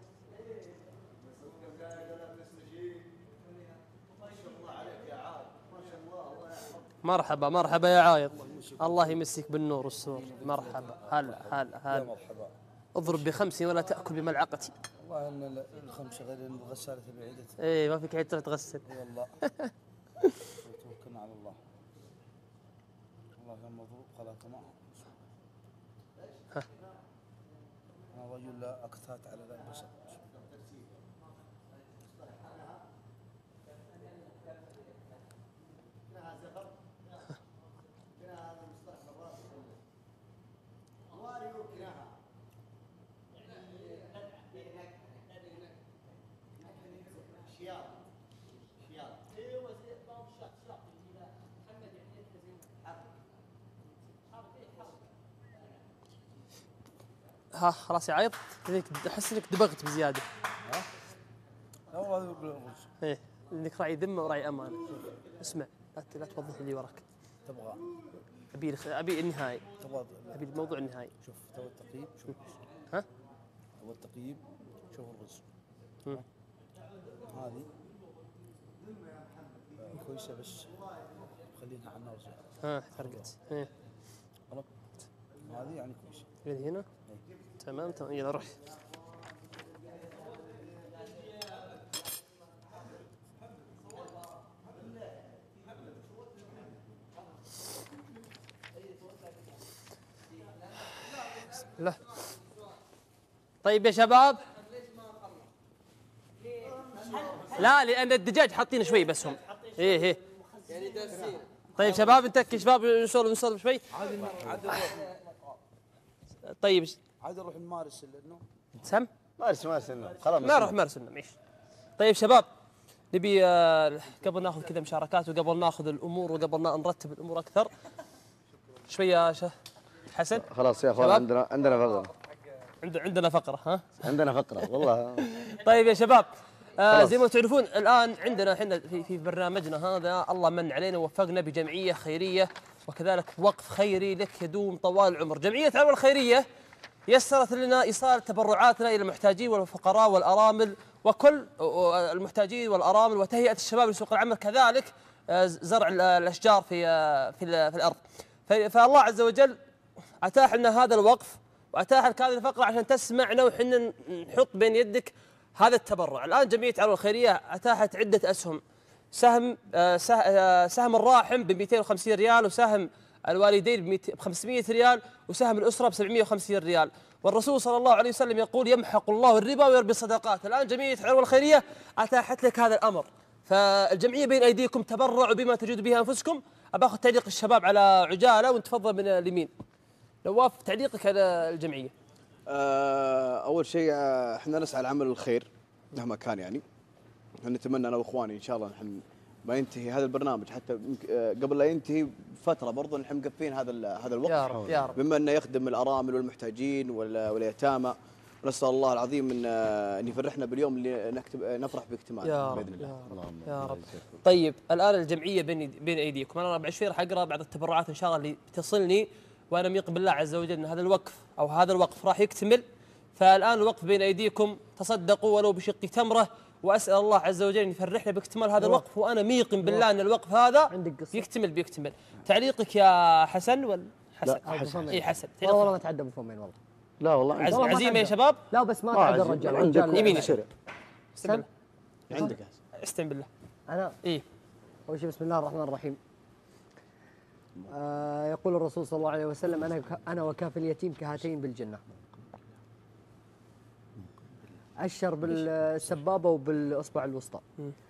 مرحبا يا عايض. الله يمسك بالنور والسرور. مرحبا هلا مرحبا. اضرب ب5 ولا تاكل بملعقتي. والله ان الخمسه غير الغساله بعيده. ايه ما فيك عيد تروح تغسل. اي والله. توكلنا على الله. الله كان مضروب خلاك معه. انا رجل لا اكتات على ذا البصر. ها خلاص يا عيض احس انك دبغت بزياده. لا والله بالغش. ايه انك راعي ذمه وراعي امانه. اسمع لا توظف اللي وراك. تبغى ابي النهائي، تبغى ابي الموضوع النهائي. شوف تو التقييم، شوف ها؟ تو التقييم، شوف الرز. هذه كويسه بس خليها على النار زين. حرقت. خلاص هذه يعني كويسه. هنا؟ تمام يلا روح. لا طيب يا شباب، لا لان الدجاج حاطين شوي بس هم. ايه يعني داسين. طيب شباب انتك شباب نسولف شوي. طيب عاد نروح نمارس النوم. سم؟ مارس النوم خلاص. ما نروح مارس النوم. طيب شباب نبي قبل ناخذ كذا مشاركات وقبل ناخذ الامور وقبل نرتب الامور اكثر شويه حسن. خلاص يا اخوان عندنا فقره. عندنا فقره. ها عندنا فقره والله. طيب يا شباب زي ما تعرفون الان عندنا احنا في برنامجنا هذا الله من علينا ووفقنا بجمعيه خيريه وكذلك وقف خيري لك يدوم طوال العمر. جمعيه علوة الخيريه يسرت لنا ايصال تبرعاتنا الى المحتاجين والفقراء والارامل وكل المحتاجين والارامل وتهيئه الشباب لسوق العمل، كذلك زرع الاشجار في الارض. فالله عز وجل اتاح لنا هذا الوقف واتاح لك هذه الفقره عشان تسمعنا وحنا نحط بين يدك هذا التبرع. الان جمعيه علوة الخيريه اتاحت عده اسهم، سهم الراحم ب 250 ريال، وسهم الوالدين ب 500 ريال، وسهم الاسره ب 750 ريال. والرسول صلى الله عليه وسلم يقول يمحق الله الربا ويربي الصدقات. الان جمعيه علوة الخيريه اتاحت لك هذا الامر، فالجمعيه بين ايديكم، تبرعوا بما تجدوا به انفسكم. ابى اخذ تعليق الشباب على عجاله ونتفضل من اليمين. نواف تعليقك على الجمعيه. اول شيء احنا نسعى لعمل الخير مهما كان، يعني نتمنى انا واخواني ان شاء الله نحن ما ينتهي هذا البرنامج حتى قبل لا ينتهي بفتره برضه نحن مقفين هذا الوقت يا رب يا رب، بما انه يخدم الارامل والمحتاجين واليتامى. ونسال الله العظيم ان يفرحنا باليوم اللي نفرح باكتماله باذن الله. يا رب. طيب الان الجمعيه بين ايديكم. انا بعد شوي راح اقرا بعض التبرعات ان شاء الله اللي تصلني، وانا ميقن بالله عز وجل ان هذا الوقف راح يكتمل. فالان الوقف بين ايديكم، تصدقوا ولو بشق تمره، واسال الله عز وجل ان يفرحنا باكتمال هذا الوقف، وانا ميقن بالله ان الوقف هذا بيكتمل. تعليقك يا حسن حسن. اي حسن. والله ما تعدى ابو فمين والله. لا والله عزيمه يا شباب. لا بس ما تعدى الرجال. يمين يسار. عندك استعن بالله. انا اول شيء بسم الله الرحمن الرحيم. يقول الرسول صلى الله عليه وسلم انا وكافل اليتيم كهاتين بالجنه. أشر بالسبابة وبالإصبع الوسطى.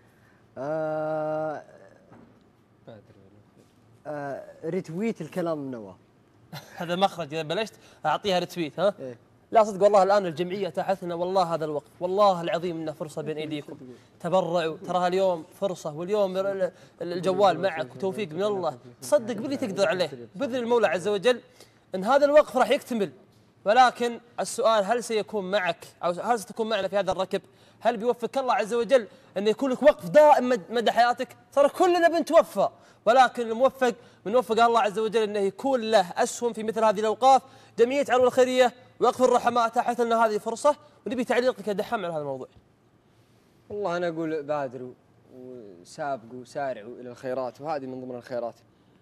ريتويت الكلام من نواف. هذا مخرج إذا بلشت أعطيها ريتويت. ها؟ لا صدق والله الآن الجمعية اتاحت لنا والله هذا الوقت، والله العظيم إنه فرصة بين أيديكم. تبرعوا، تراها اليوم فرصة، واليوم الجوال معك وتوفيق من الله. صدق باللي تقدر عليه بإذن المولى عز وجل إن هذا الوقف راح يكتمل. ولكن السؤال هل سيكون معك أو هل ستكون معنا في هذا الركب؟ هل بيوفقك الله عز وجل أن يكون لك وقف دائم مدى حياتك؟ ترى كلنا بنتوفى، ولكن الموفق من وفق الله عز وجل أنه يكون له أسهم في مثل هذه الأوقاف. جمعية علوة الخيرية وقف الرحماء اتاحت لنا هذه الفرصة، ونبي تعليقك يا دحام على هذا الموضوع. والله أنا أقول بادروا وسابقوا وسارعوا إلى الخيرات، وهذه من ضمن الخيرات.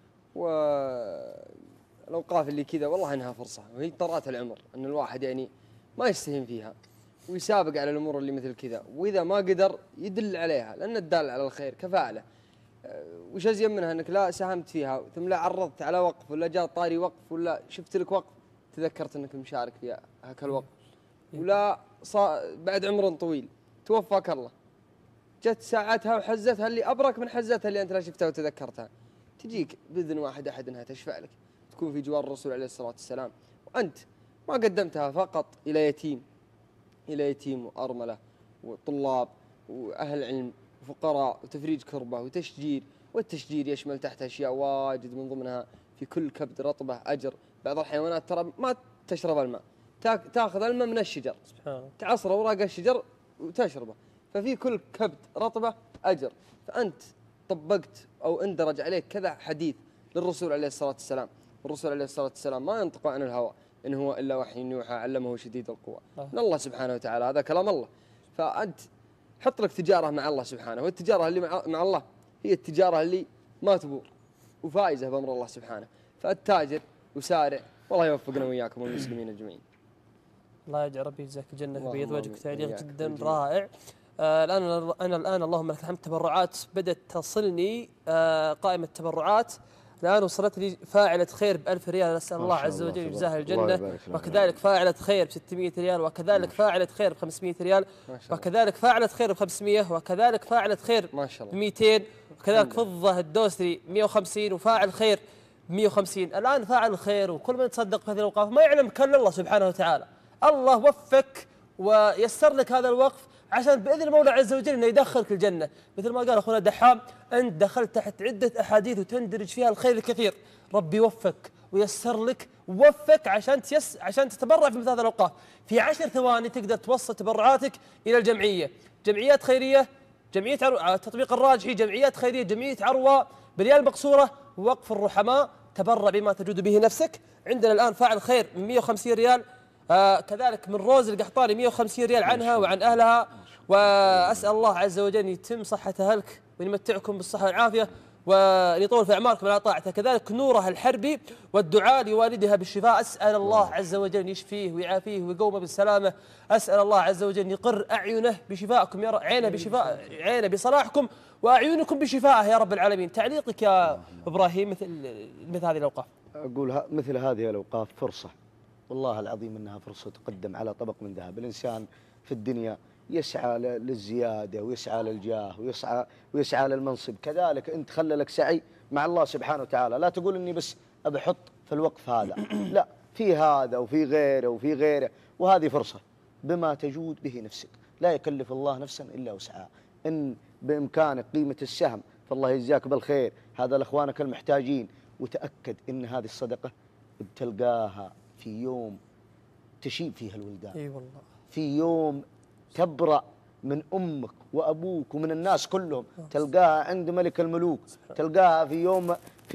الأوقاف اللي كذا والله إنها فرصة، وهي طرات العمر أن الواحد يعني ما يستهين فيها ويسابق على الأمور اللي مثل كذا، وإذا ما قدر يدل عليها، لأن الدال على الخير كفاعله. وش أزين منها أنك لا ساهمت فيها ثم لا عرضت على وقف ولا جاء طاري وقف ولا شفت لك وقف تذكرت أنك مشارك في هاك الوقف، ولا بعد عمر طويل توفاك الله جت ساعتها وحزتها اللي أبرك من حزتها اللي أنت لا شفتها وتذكرتها، تجيك بإذن واحد أحد أنها تشفع لك، تكون في جوار الرسول عليه الصلاة والسلام، وأنت ما قدمتها فقط إلى يتيم وأرملة وطلاب وأهل علم وفقراء وتفريج كربة وتشجير. والتشجير يشمل تحت أشياء واجد من ضمنها في كل كبد رطبة أجر. بعض الحيوانات ترى ما تشرب الماء، تأخذ الماء من الشجر، تعصر أوراق الشجر وتشربه، ففي كل كبد رطبة أجر. فأنت طبقت أو اندرج عليك كذا حديث للرسول عليه الصلاة والسلام، والرسول عليه الصلاة والسلام ما ينطق عن الهوى إن هو إلا وحي يوحى علمه شديد القوى من الله سبحانه وتعالى، هذا كلام الله. فأنت حط لك تجارة مع الله سبحانه، والتجارة اللي مع الله هي التجارة اللي ما تبور وفائزة بأمر الله سبحانه. فالتاجر وسارع، والله يوفقنا وإياكم والمسلمين أجمعين. الله يجعل ربي يجزاك الجنة اللهم بيض وجهك، آمين. تعليق وإياك جدا والجميع. رائع. أنا الآن اللهم لك الحمد تبرعات بدأت تصلني، قائمة تبرعات الآن وصلت لي فاعلة خير ب1000 ريال، أسأل الله عز وجل يجزاها الجنة، وكذلك فاعلة خير ب600 ريال، وكذلك فاعلة خير ب500 ريال، وكذلك فاعلة خير ب500، وكذلك فاعلة خير ما شاء الله ب200، وكذلك فضة الدوسري 150، وفاعل خير 150. الآن فاعل الخير وكل من تصدق في هذه الأوقاف ما يعلم كان الله سبحانه وتعالى. الله وفق ويسر لك هذا الوقف عشان بإذن المولى عز وجل أنه يدخلك الجنة، مثل ما قال أخونا دحام أنت دخلت تحت عدة أحاديث وتندرج فيها الخير الكثير. ربي يوفقك ويسر لك ووفق عشان تتبرع في مثل هذه الأوقاف. في 10 ثواني تقدر توصل تبرعاتك إلى الجمعية، جمعيات خيرية، جمعية تطبيق الراجحي، جمعيات خيرية، جمعية عروة، بريال مقصورة، وقف الرحماء. تبرع بما تجود به نفسك. عندنا الآن فاعل خير من 150 ريال، كذلك من روز القحطاني 150 ريال عنها وعن أهلها. وأسأل الله عز وجل أن يتم صحة أهلك ويمتعكم بالصحة والعافية وأن يطول في أعماركم على طاعته. كذلك نورها الحربي والدعاء لوالدها بالشفاء، أسأل الله عز وجل أن يشفيه ويعافيه ويقومه بالسلامة. أسأل الله عز وجل أن يقر أعينه بشفائكم يا رب، عينه بشفاء، عينه بصلاحكم وأعينكم بشفائه يا رب العالمين. تعليقك يا إبراهيم مثل هذه الأوقاف؟ أقول مثل هذه الأوقاف فرصة، والله العظيم إنها فرصة تقدم على طبق من ذهب. الإنسان في الدنيا يسعى للزيادة ويسعى للجاه ويسعى للمنصب، كذلك أنت خلى لك سعي مع الله سبحانه وتعالى. لا تقول إني بس أبى أحط في الوقف هذا، لا، في هذا وفي غيره وفي غيره، وهذه فرصة بما تجود به نفسك. لا يكلف الله نفسا إلا وسعها. إن بإمكانك قيمة السهم فالله يجزاك بالخير، هذا لإخوانك المحتاجين. وتأكد إن هذه الصدقة بتلقاها في يوم تشيب فيها الولدان، اي والله، في يوم تبرأ من أمك وأبوك ومن الناس كلهم، تلقاها عند ملك الملوك، تلقاها في يوم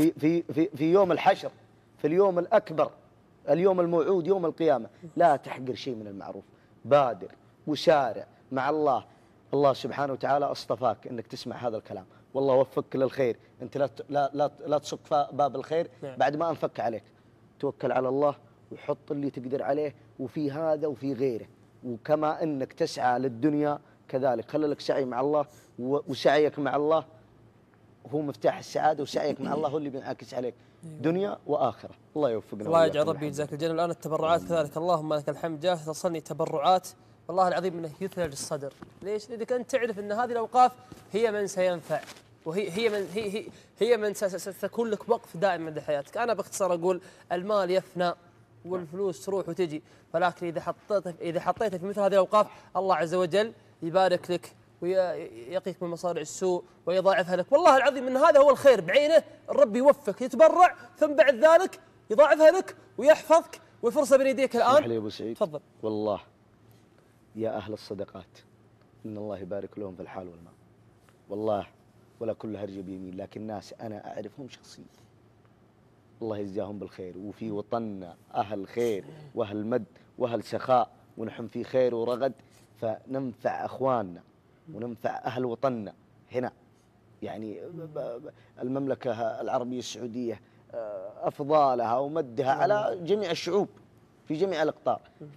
في يوم الحشر، في اليوم الأكبر، اليوم الموعود يوم القيامة. لا تحقر شيء من المعروف، بادر وسارع مع الله. الله سبحانه وتعالى اصطفاك انك تسمع هذا الكلام، والله وفقك للخير. انت لا تصك باب الخير بعد ما انفك عليك. توكل على الله وحط اللي تقدر عليه، وفي هذا وفي غيره. وكما انك تسعى للدنيا كذلك خلي لك سعي مع الله، وسعيك مع الله هو مفتاح السعاده، وسعيك مع الله هو اللي بينعكس عليك دنيا واخره. الله يوفقنا. الله يجعل ربي يجزاك الجنه. الان التبرعات كذلك اللهم لك الحمد جاء تصلني تبرعات والله العظيم انه يثلج الصدر. ليش؟ لانك انت تعرف ان هذه الاوقاف هي من سينفع، وهي هي من ستكون لك وقف دائم مدى حياتك. انا باختصار اقول المال يفنى والفلوس تروح وتجي، ولكن اذا حطيتها في مثل هذه الاوقاف الله عز وجل يبارك لك ويقيك من مصارع السوء ويضاعفها لك. والله العظيم ان هذا هو الخير بعينه. الرب يوفقك يتبرع ثم بعد ذلك يضاعفها لك ويحفظك، والفرصه بين يديك الان. اسمح لي يا ابو سعيد، تفضل. والله يا اهل الصدقات ان الله يبارك لهم في الحال والمال، والله ولا كل هرجه بيمين، لكن ناس انا اعرفهم شخصيا الله يجزاهم بالخير. وفي وطننا اهل خير واهل مد واهل سخاء، ونحن في خير ورغد، فننفع اخواننا وننفع اهل وطننا هنا. يعني المملكه العربيه السعوديه افضالها ومدها على جميع الشعوب في جميع الاقطار،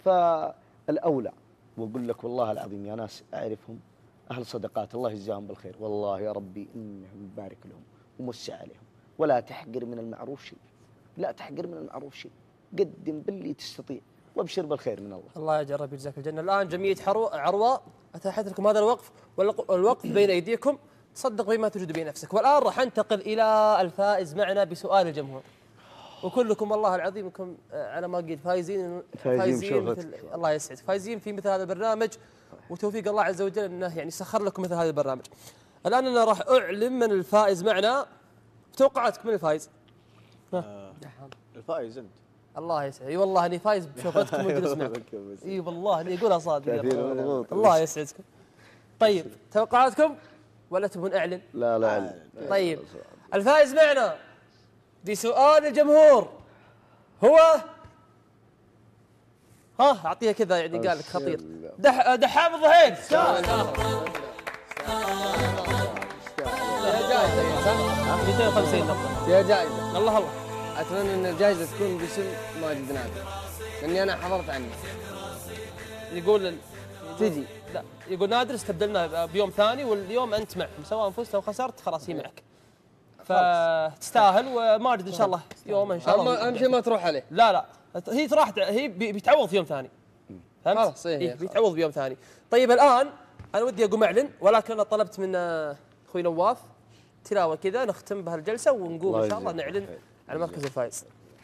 فالاولى. واقول لك والله العظيم يا ناس اعرفهم اهل صدقات الله يجزاهم بالخير، والله يا ربي انه يبارك لهم وموسع عليهم. ولا تحقر من المعروف شيء، لا تحقر من المعروف شيء، قدم باللي تستطيع وابشر بالخير من الله. الله يجعل ربي يجزاك الجنه. الان جمعيه عروة اتاحت لكم هذا الوقف، والوقف بين ايديكم، تصدق بما تجد به نفسك. والان راح ننتقل الى الفائز معنا بسؤال الجمهور، وكلكم والله العظيم انكم على ما قلت فايزين مثل الله يسعد، فايزين في مثل هذا البرنامج، وتوفيق الله عز وجل انه يعني سخر لكم مثل هذا البرنامج. الان انا راح اعلن من الفائز معنا. توقعاتكم من الفائز؟ الفائز انت. الله يسعد. اي والله اني فايز بشوفتكم وجلس معكم. اي والله اني اقولها صادق. الله يسعدكم. طيب توقعاتكم ولا تبون اعلن؟ لا اعلن. طيب الفائز معنا بسؤال الجمهور هو ها اعطيها كذا يعني قال لك خطير. دحام الظهير. فيها جائزة صح؟ 250 نقطة. فيها جائزة. الله الله. أتمنى أن الجائزة تكون باسم ماجد نادر لأني أنا حضرت عنه. يقول تجي. لا يقول نادر استبدلنا بيوم ثاني واليوم أنت معه سواء فزت أو خسرت خلاص هي معك. فتستاهل وماجد إن شاء الله يوم إن شاء الله. أهم شيء ما تروح عليه. لا هي راحت هي بيتعوض في يوم ثاني. فهمت؟ خلاص إيه بيتعوض بيوم ثاني. طيب الآن أنا ودي أقوم أعلن ولكن أنا طلبت من أخوي نواف تلاوة كذا نختم بهالجلسة ونقوم إن شاء الله نعلن على مركز الفائز.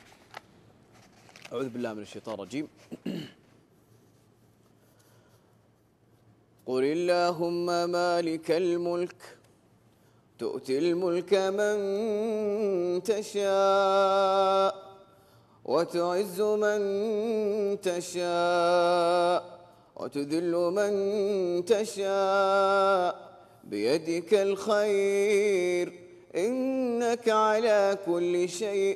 أعوذ بالله من الشيطان الرجيم. قل اللهم مالك الملك تؤتي الملك من تشاء وتعز من تشاء وتذل من تشاء بيدك الخير إنك على كل شيء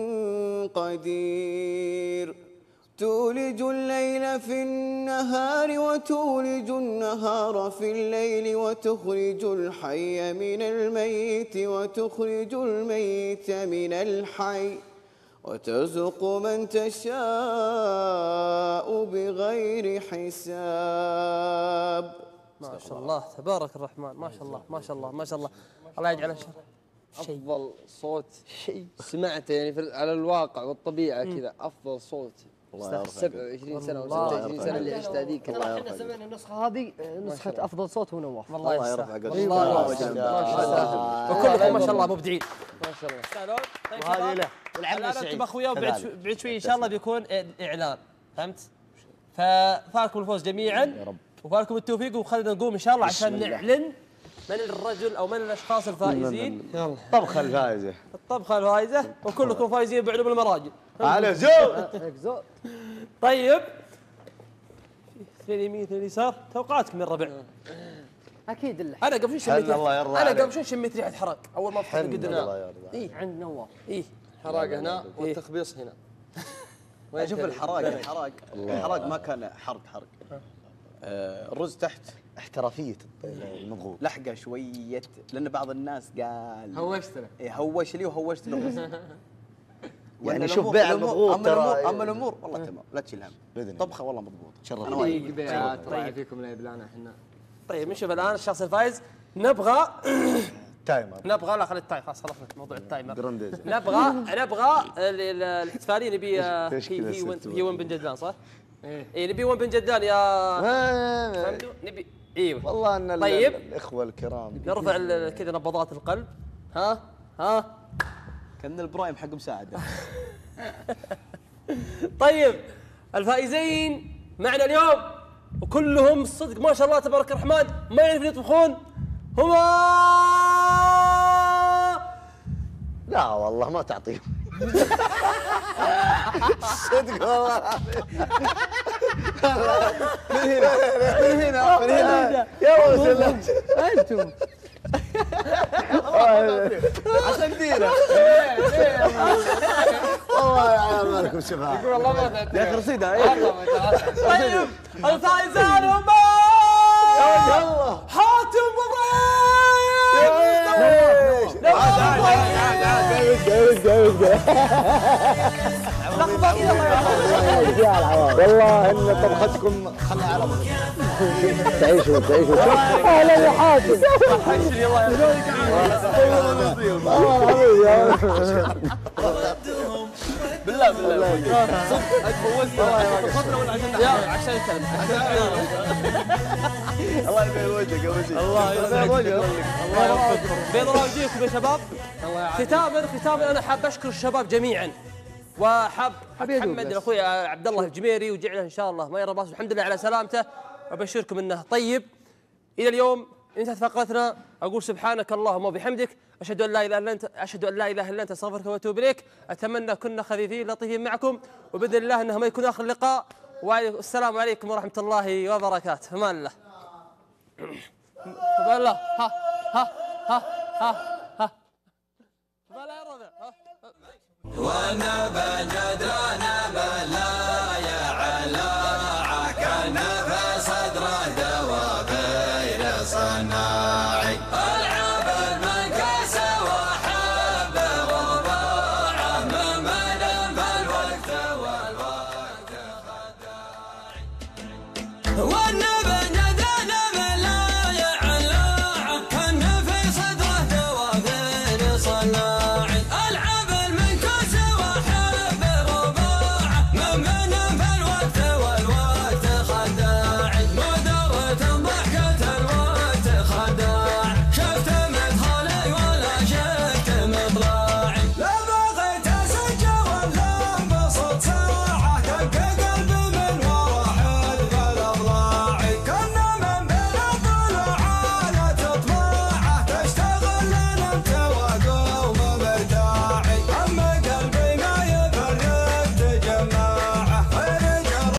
قدير تولج الليل في النهار وتولج النهار في الليل وتخرج الحي من الميت وتخرج الميت من الحي وترزق من تشاء بغير حساب. ما شاء الله تبارك الرحمن ما شاء الله ما شاء الله ما شاء الله الله يجعله أفضل صوت سمعته يعني على الواقع والطبيعة كذا أفضل صوت 27 سنة و 26 سنة اللي عشت هذيك. والله احنا سمعنا النسخة هذه نسخة أفضل صوت هو نواف. والله يرفع قدرك. الله وكلكم ما شاء الله مبدعين. ما شاء الله. تستاهلون. طيب وهذه له والعم السعيد. اخويا بعد شوي ان شاء الله بيكون اعلان فهمت؟ ففالكم الفوز جميعا يا رب وفالكم التوفيق وخلينا نقوم ان شاء الله عشان نعلن من الرجل او من الاشخاص الفائزين. يلا الطبخة الفائزة. الطبخة الفائزة وكلكم فايزين بعلوم المراجل. على زود. طيب اثنين يمين اثنين يسار توقعاتكم يا الربع. اكيد اللحم. انا قبل شوي شميت قبل شوي شميت ريحه حرق اول ما فتحت قدنا. عند نواف. حراق هنا والتخبيص هنا. شوف الحراق ما كان حرق الرز تحت احترافية المضغوط لحقه شوية لأن بعض الناس قال هوشت له. إيه هوش لي وهوشت له. يعني شوف بيع المضغوط أما الأمور والله تمام لا تشيل هم طبخة والله مضبوط. شرفنا. طيب فيكم لا يبلانا احنا. طيب نشوف الآن الشخص الفائز نبغى تايمر. نبغى لا خلي التايمر خلاص خلصنا موضوع التايمر. نبغى الاحتفالية نبي هي وين بن جدلان صح؟ ايه نبي وين بن جدلان يا فهمتوا؟ نبي ايوه والله ان طيب الاخوه الكرام نرفع كذا نبضات القلب. ها كان البرايم حق مساعدة. طيب الفائزين معنا اليوم وكلهم صدق ما شاء الله تبارك الرحمن ما يعرفون يطبخون هما لا والله ما تعطيهم. صدق والله. من هنا يا وسلم انتم عشان دينا والله يا عم مالكم شفاعة. يقول والله ما تعطيه. يا أخي رصيدها. طيب الفائزان هما حاتم والله ان طبختكم خلى على تعيشوا اهلا يا حاتم. بالله عشان الكلمة الله يبين وجهك يا وجهي. الله يسعدك الله يوفقكم بيض الله وجهكم يا شباب. ختاما انا حاب اشكر الشباب جميعا وحاب محمد اخوي عبد الله الجميري وجعله ان شاء الله ما يرى باس الحمد لله على سلامته وابشركم انه طيب. الى اليوم انتهت فقرتنا اقول سبحانك اللهم وبحمدك اشهد ان لا اله الا انت استغفرك واتوب اليك. اتمنى كنا خفيفين لطيفين معكم وباذن الله انه ما يكون اخر لقاء والسلام عليكم ورحمه الله وبركاته. امان الله. امان الله. ها والنبى جدرنا